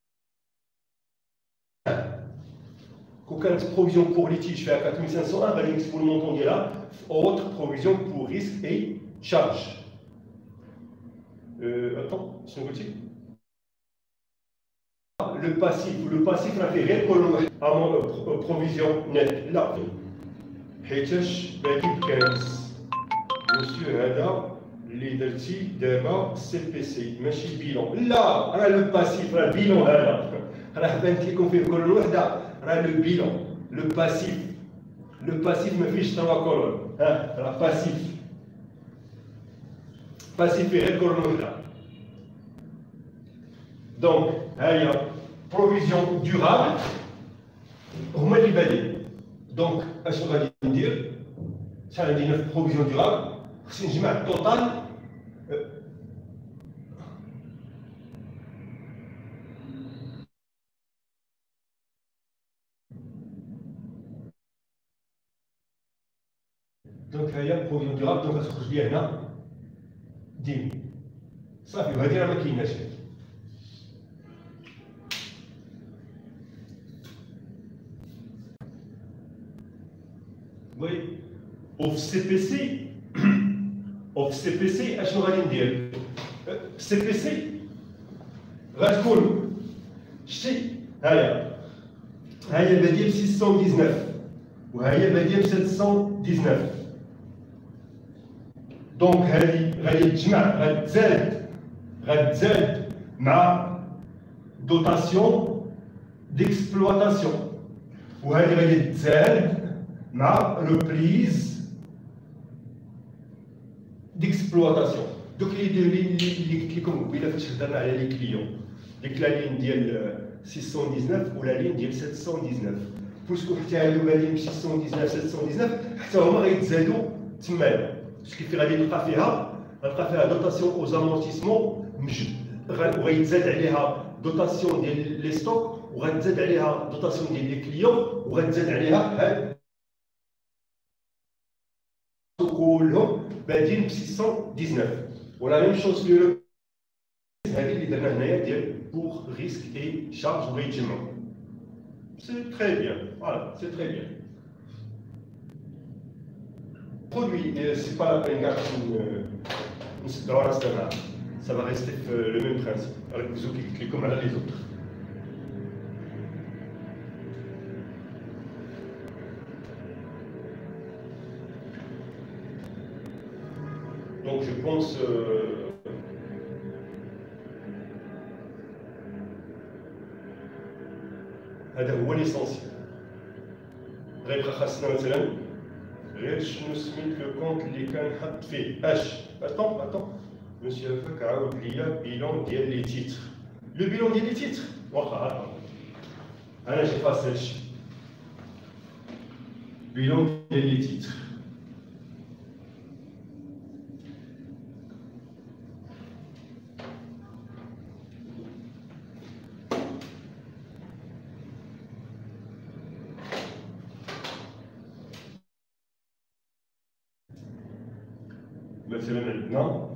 provision pour litige fait à 4501, غادي نكتبوا المونطون ديالها في autre provision pour risque et charge. Attends, شنو قلتي؟ le passif راه فيه غير كولون واحد provision net، لا حيتاش باقي بكنز. مسيو هذا اللي درتي دابا سي بي سي ماشي بيلون، لا راه لو باسيف راه بيلون، هذا راه بانت لكم فيه كولون وحده، le bilan, le passif. Le passif me fiche 3 colonnes. Le passif. Passif et colonne là. Donc, il y a provision durable. هما اللي بادئين. Donc, اشنو غادي ندير؟ شحال عندنا في provision durable؟ خصني نجمع التوتال. دونك ها هي بروفيزيون ديورابل. دونك غتخرج لي هنا 10 صافي. وهذه راه ما كايناش. وي وفي السي بي سي وفي السي بي سي اشنو غادي ندير؟ السي بي سي غتكون شتي ها هي باديه ب 619 وها هي باديه ب 719. دونك هذه غادي تجمع غتزاد مع دوتاسيون ديكسبلواتاسيون وهذه غادي تزاد مع ريبريز ديكسبلواتاسيون. دوك اللي قلت لكم قبيله فاش هضرنا على لي كليون، ديك لا لين ديال 619 ولا لين ديال 719 بوسكو حتى هادو بادين ب 619 719 حتى هما غيتزادوا تمايا. كيف غادي نلقى فيها دوتاسيون او زامورتيسمون وغيتزاد عليها دوتاسيون ديال لي ستوك وغتزاد عليها دوتاسيون ديال لي كليون وغتزاد عليها هاد كلهم بادين ب 619. ولا ميم شوز في هذه اللي درنا هنايا ديال بور ريسك اي شارج وغيتجمعوا. سي تري بيان. فوالا سي تري بيان. Produit, c'est pas la peine d'avoir un standard. Ça va rester le même principe, avec des outils qui comme les autres. Donc je pense هذا هو l'essentiel. غيبقى خاصنا مثلا غير شنو سميت لو كونت اللي كنحط فيه اتون مسيو فاك عاود ليا بيلون ديال لي تيتر. لو بيلون ديال لي تيتر واخا انا جي فاس هادشي بيلون ديال لي تيتر. مثلا عندنا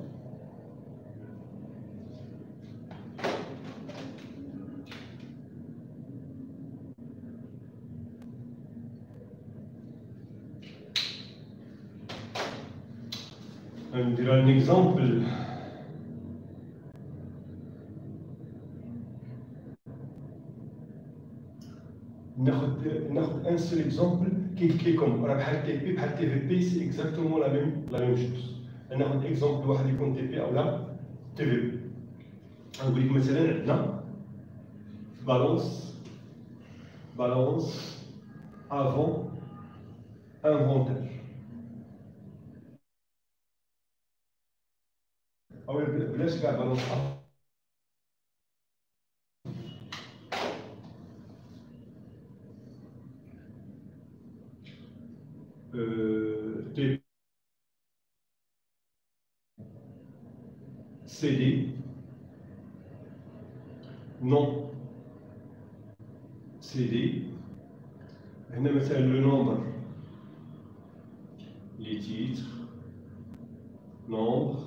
ندير ان اكزامبل. ناخذ ان سول اكزامبل كي قلت لكم راه بحال تي بي بحال تي في بي سي اكزاكتومون لا ميم شوز. ناخذ اكزامبل واحد يكون تي بي او لا تي في بي. نقول لك مثلا عندنا بالونس افون انفونتاج او بلاش كاع بالونس تي CD, non CD, هنا مثلا le nombre, les titres, nombre,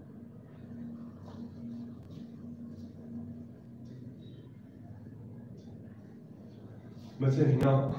مثلا هنا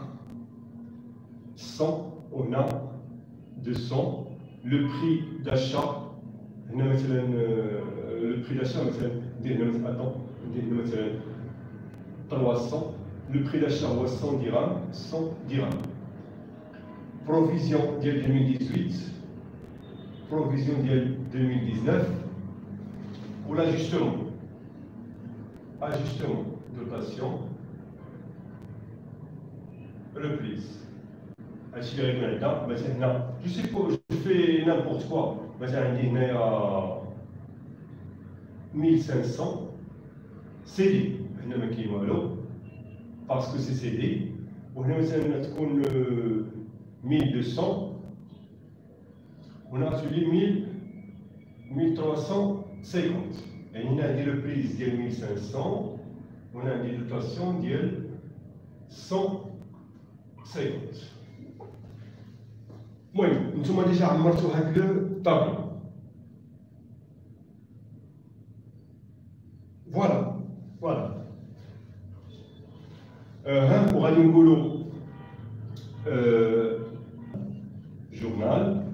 100 on a 200, le prix d'achat, هنا مثلا le prix d'achat مثلا ندير هنا مثلا ندير هنا مثلا 300. Le prix d'achat هو 100 dirhams 100 dirhams. Provision ديال 2018 provision ديال 2019 ou l'ajustement dotation reprise. هادشي اللي غيكون عندنا مثلا هنا جو فais n'importe quoi مثلا عندي هنايا 1500 سي دي هنا ما كاين والو باسكو سي سي دي وهنا مثلا تكون 1200 وهنا غتولي 1350 يعني هنا عندي لو بريز ديال 1500 وهنا عندي دوتاسيون ديال 150. المهم نتوما ديجا عمرتو هاد لو طابلو فوالا ها وغادي نقولو جورنال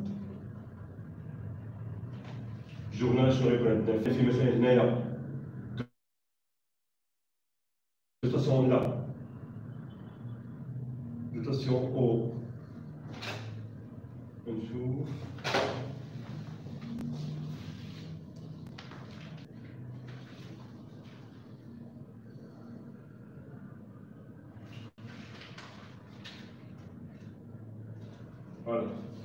شنو غيكون عندنا في مثلا هنايا دوتاسيون لا دوتاسيون او نشوف voilà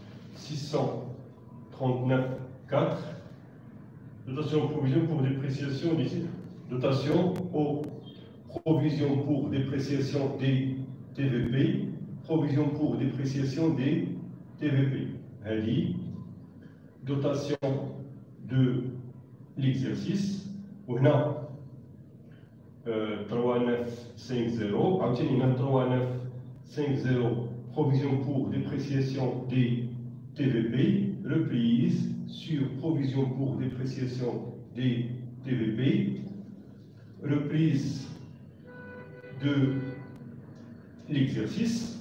639,4 dotation provision pour dépréciation d'ici dotation aux provisions pour dépréciation des TVP provision pour dépréciation des TVP هذه dotation de l'exercice وهنا 3950 عاوتاني هنا 3950 provision pour dépréciation des TVP reprise sur provision pour dépréciation des TVP reprise de l'exercice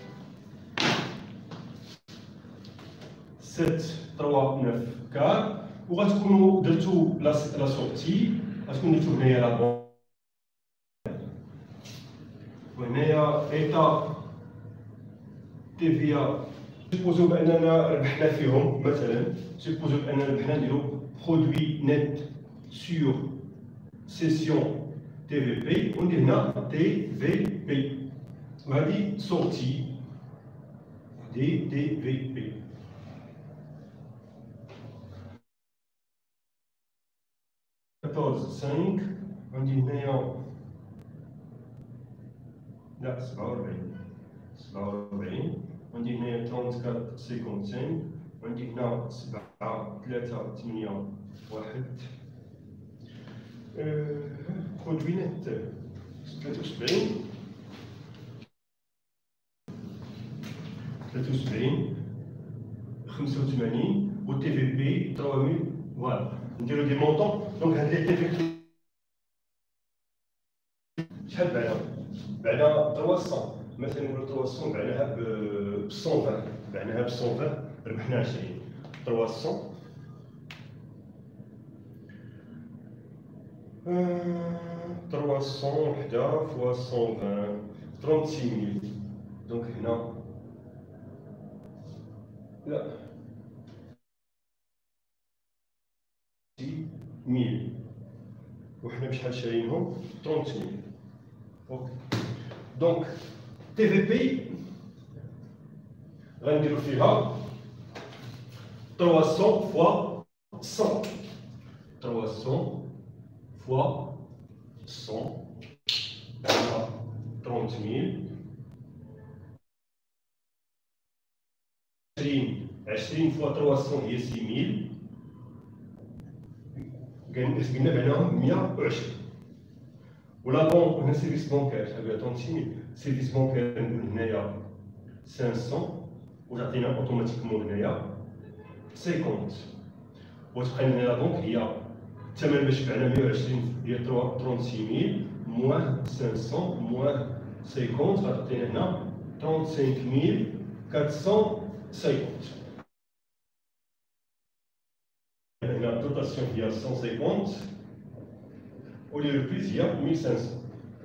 7394 وغتكونوا درتو لا سورتي غتكون درتو هنايا لا بون وهنايا ايتا TVA سيبوزو باننا ربحنا فيهم مثلا سيبوزو باننا ربحنا نديرو برودوي نت سور سيسيون TVP وندير هنا TVP وهذه سورتي دي TVP cinq عندي هنايا لا 47 عندي هنايا 3455 وعندي هنا 7 3 8 1 برودوي نت 73 85 و تي في بي 3000 فوالا نديرو دي مونطون دونك هاد لي تي في بي شحال بعنا 300 مثلا نقولو 300 بعناها ب 120 بعناها ب 120 ربحنا 20 300 300 وحده فوا 120 36000 دونك هنا لا 1000 وحنا بشحال شارينهم 30000 اوكي دونك تي في بي غنديرو فيها 300 فوا 100 300 فوا 100 على 30000 20 فوا 300 هي 6000 قلنا بعناهم 120 ولا بون هنا سيرفيس بونكير شحال بها 36000 سيرفيس بونكير نقول هنايا 500 وتعطينا اوتوماتيكمون هنايا 50 وتبقى لنا لا بونك هي الثمن باش بعنا 120 هي 36000 موان 500 موان 50 غتعطينا هنا 35450 هنا الدوتاسيون هي 150 و لي ريبريز هي 1500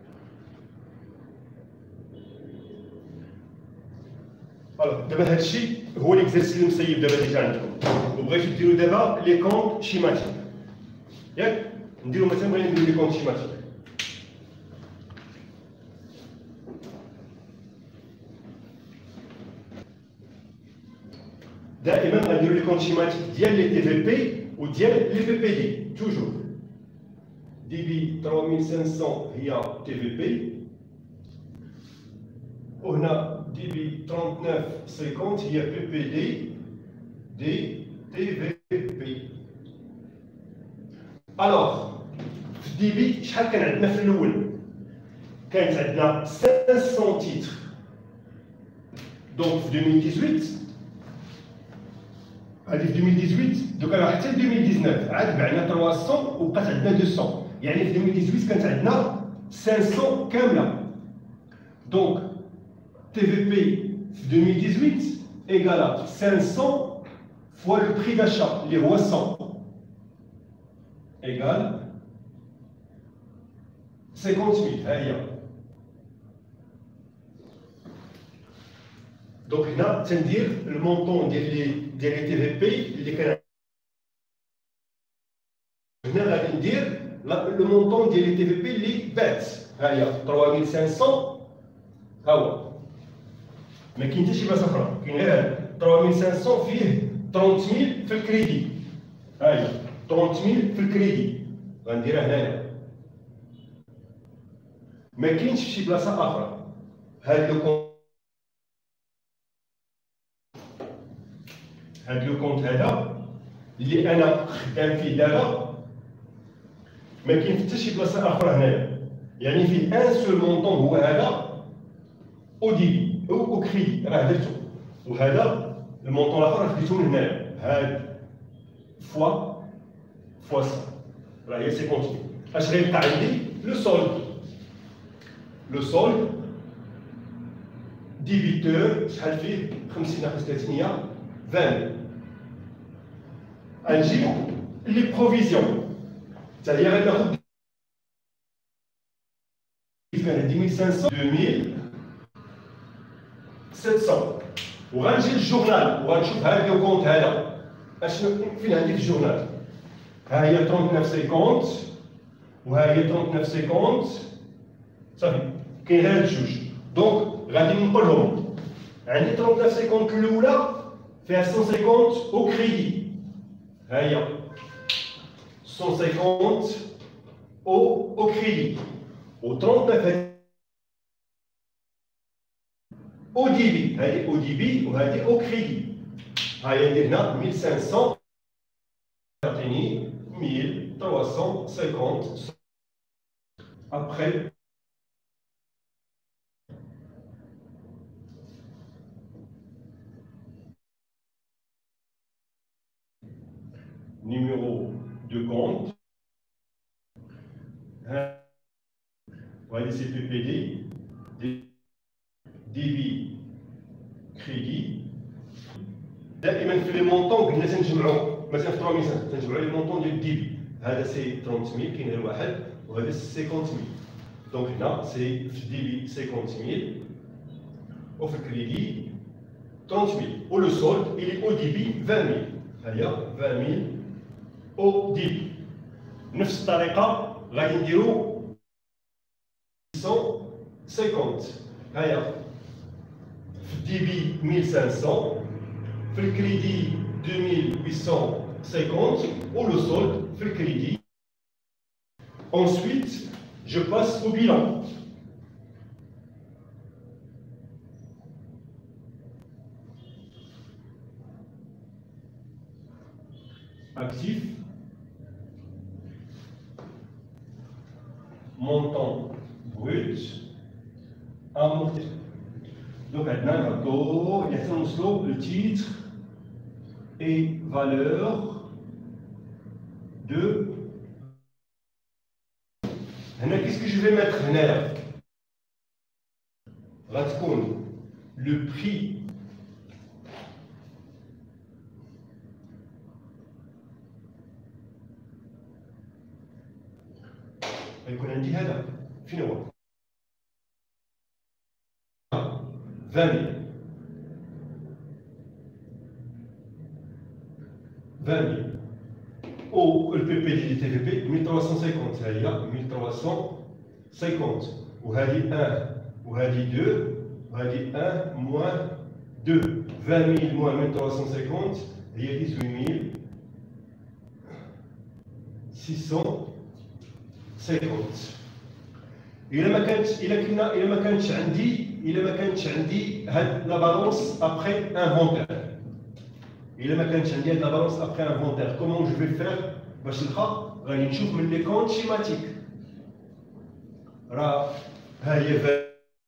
فوالا دابا هادشي هو ليكزارسيس اللي مسيب دابا ديجا عندكم وبغيتو ديروا دابا لي كونط شيماتيك ياك نديرو مثلا بغينا نديرو لي كونط شيماتيك دائما غنديروا لي كونت شيماتيك ديال لي تي في بي وديال لي بي بي دي توجور. دي بي 3500 هي تي في بي، وهنا دي بي 3950 هي بي بي دي دي تي في بي. الوغ في دي بي شحال كان عندنا في الاول؟ كانت عندنا 500 تيتر. دونك في 2018 هذه في 2018 دوكا حتى 2019 عاد بعنا 300 وبقات عندنا 200. يعني في 2018 كانت عندنا 500 كامله. دونك تي في بي في 2018 ايكالا 500 فوا لو بري داشا اللي هو 100 ايكال 50000. ها هي. دونك هنا تندير المونطون ديال لي تي في بي اللي كان هنا غادي ندير لو مونطون ديال لي تي في بي اللي بات. ها هي 3500 ها هو. ما كاين حتى شي بلاصه اخرى، كاين غير هذا 3500 فيه 30000 في الكريدي. ها هي 30000 في الكريدي غنديرها هنايا. ما كاينش في شي بلاصه اخرى. هاد لو كونت هذا اللي انا خدام فيه دابا ما كاين حتى شي بلاصه اخرى هنايا. يعني فيه ان سول مونطون هو هذا او دي بي او كريدي راه درتو، وهذا المونطون الاخر راه خديتو من هنايا. هاد فوا 100 راه هي 50000. اش غيبقى عندي؟ لو سولد. لو سولد ديبيتور شحال فيه؟ 50 ناقص 30 هي 20. غنجيب لي بروفيزيون حتى هي غناخد كان عندي 1500 2700. وغنجي للجورنال وغنشوف هاد لو كونت هذا اشنو فين عندي في الجورنال. ها هي 3950 وها هي 3950 صافي كاين غير هاد الجوج. دونك غادي نقولهم عندي 3950 الاولى فيها 150 او كريدي. ها هي 150 او كريدي و 39 او دي بي. هذه او دي بي وهذه او كريدي. ها هي ندير هنا 1500 تعطيني 1350. Après, numéro de compte, voilà c'est PPD, débit, crédit. دائما في لي مونطون قلنا تنجمعوا مثلا في 3500 تنجمعوا لي مونطون ديال الديبي. هذا سي 30000 كاين غير واحد وهذا 50000. دونك هنا سي في الديبي 50000 وفي الكريدي 30000 ولو سولد الي او ديبي 20000. ها هي 20000 او ديبي. بنفس الطريقه غادي نديرو 150. ها هي في الديبي 1500 في الكريدي 2850 ou le solde fait le crédit. Ensuite, je passe au bilan. Actif, montant brut, amorti. Donc maintenant, il y a le titre et valeur de. Qu'est-ce que je vais mettre là? Le prix يكون عندي هذا فين هو 20000 او البي بي دي تي في بي 1350. ها هي 1350 وهذه 1 وهذه 2 وهذه 1 موان de 20 000 moins 1350 هي 18650. إلا ما كانتش عندي هاد لا بالونس ابخي انفونتير. كومون جو في فير باش نلقى؟ غادي نشوف من لي كونت شيماتيك. راه ها هي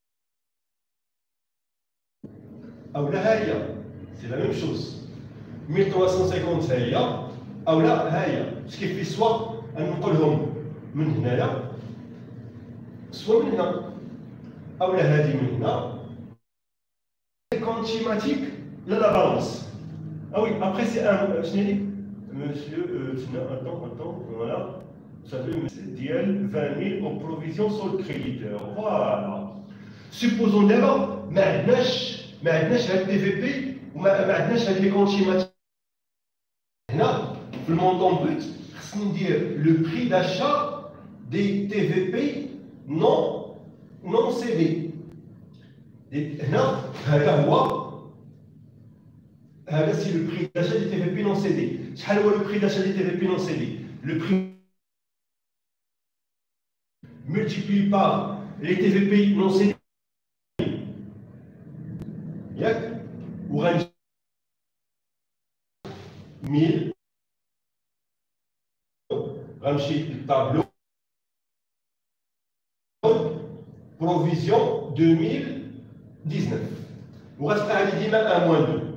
او لا ها هي سي لا ميم شوز. 1350 ها هي او لا ها هي. كيف في سوا ننقلهم من هنايا سوا من هنا او لا هذه من هنا. لي كونت شيماتيك لا بالونس. Ah oui, après c'est un. Monsieur, attends, voilà. Ça fait DL 20 000 en provision sur le créditeur. Voilà. Supposons d'abord, ما عندناش هاد TVP وما عندناش هاد لي كونت شيماتيك. هنا في المونطون بروت خصني ندير لو بري داشا دي TVP non cédé. هنا هذا هو. C'est le prix d'achat des TVP non cédés. Quel est le prix d'achat des TVP non cédés? Le prix multiplié par les TVP non cédés. Yak ou range 1000. Ramchi le tableau. Provision 2019. Ou reste à l'idée à moins 2.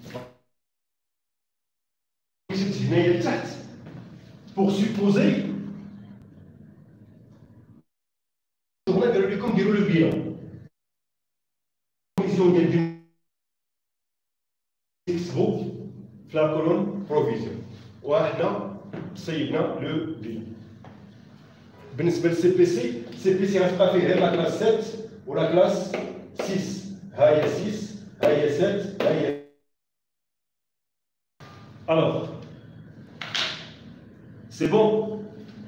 Pour supposer on a comme le bilan. Provision d'une la colonne provision. وإحنا سيبنا le bilan. بالنسبة CPC غتبقى فيه غير la classe 7 ou la classe 6. ها هي 6 ها هي 7 ها هي. Alors, c'est bon?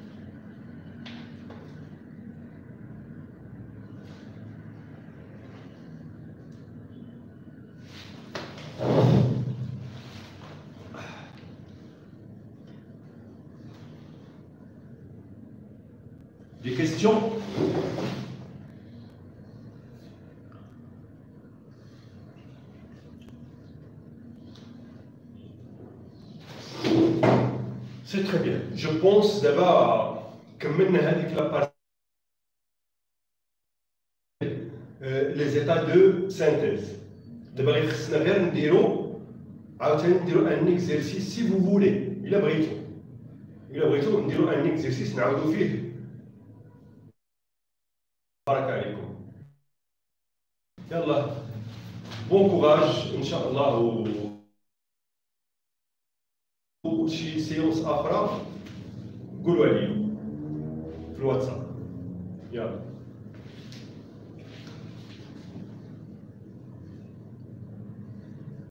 Des questions? C'est très bien. Je pense d'abord que les états de synthèse. D'abord, il faut un exercice si vous voulez. Il a un exercice. Bon courage, Inch'Allah. شي سيونس اخرى قولوا لي في الواتساب. يلا.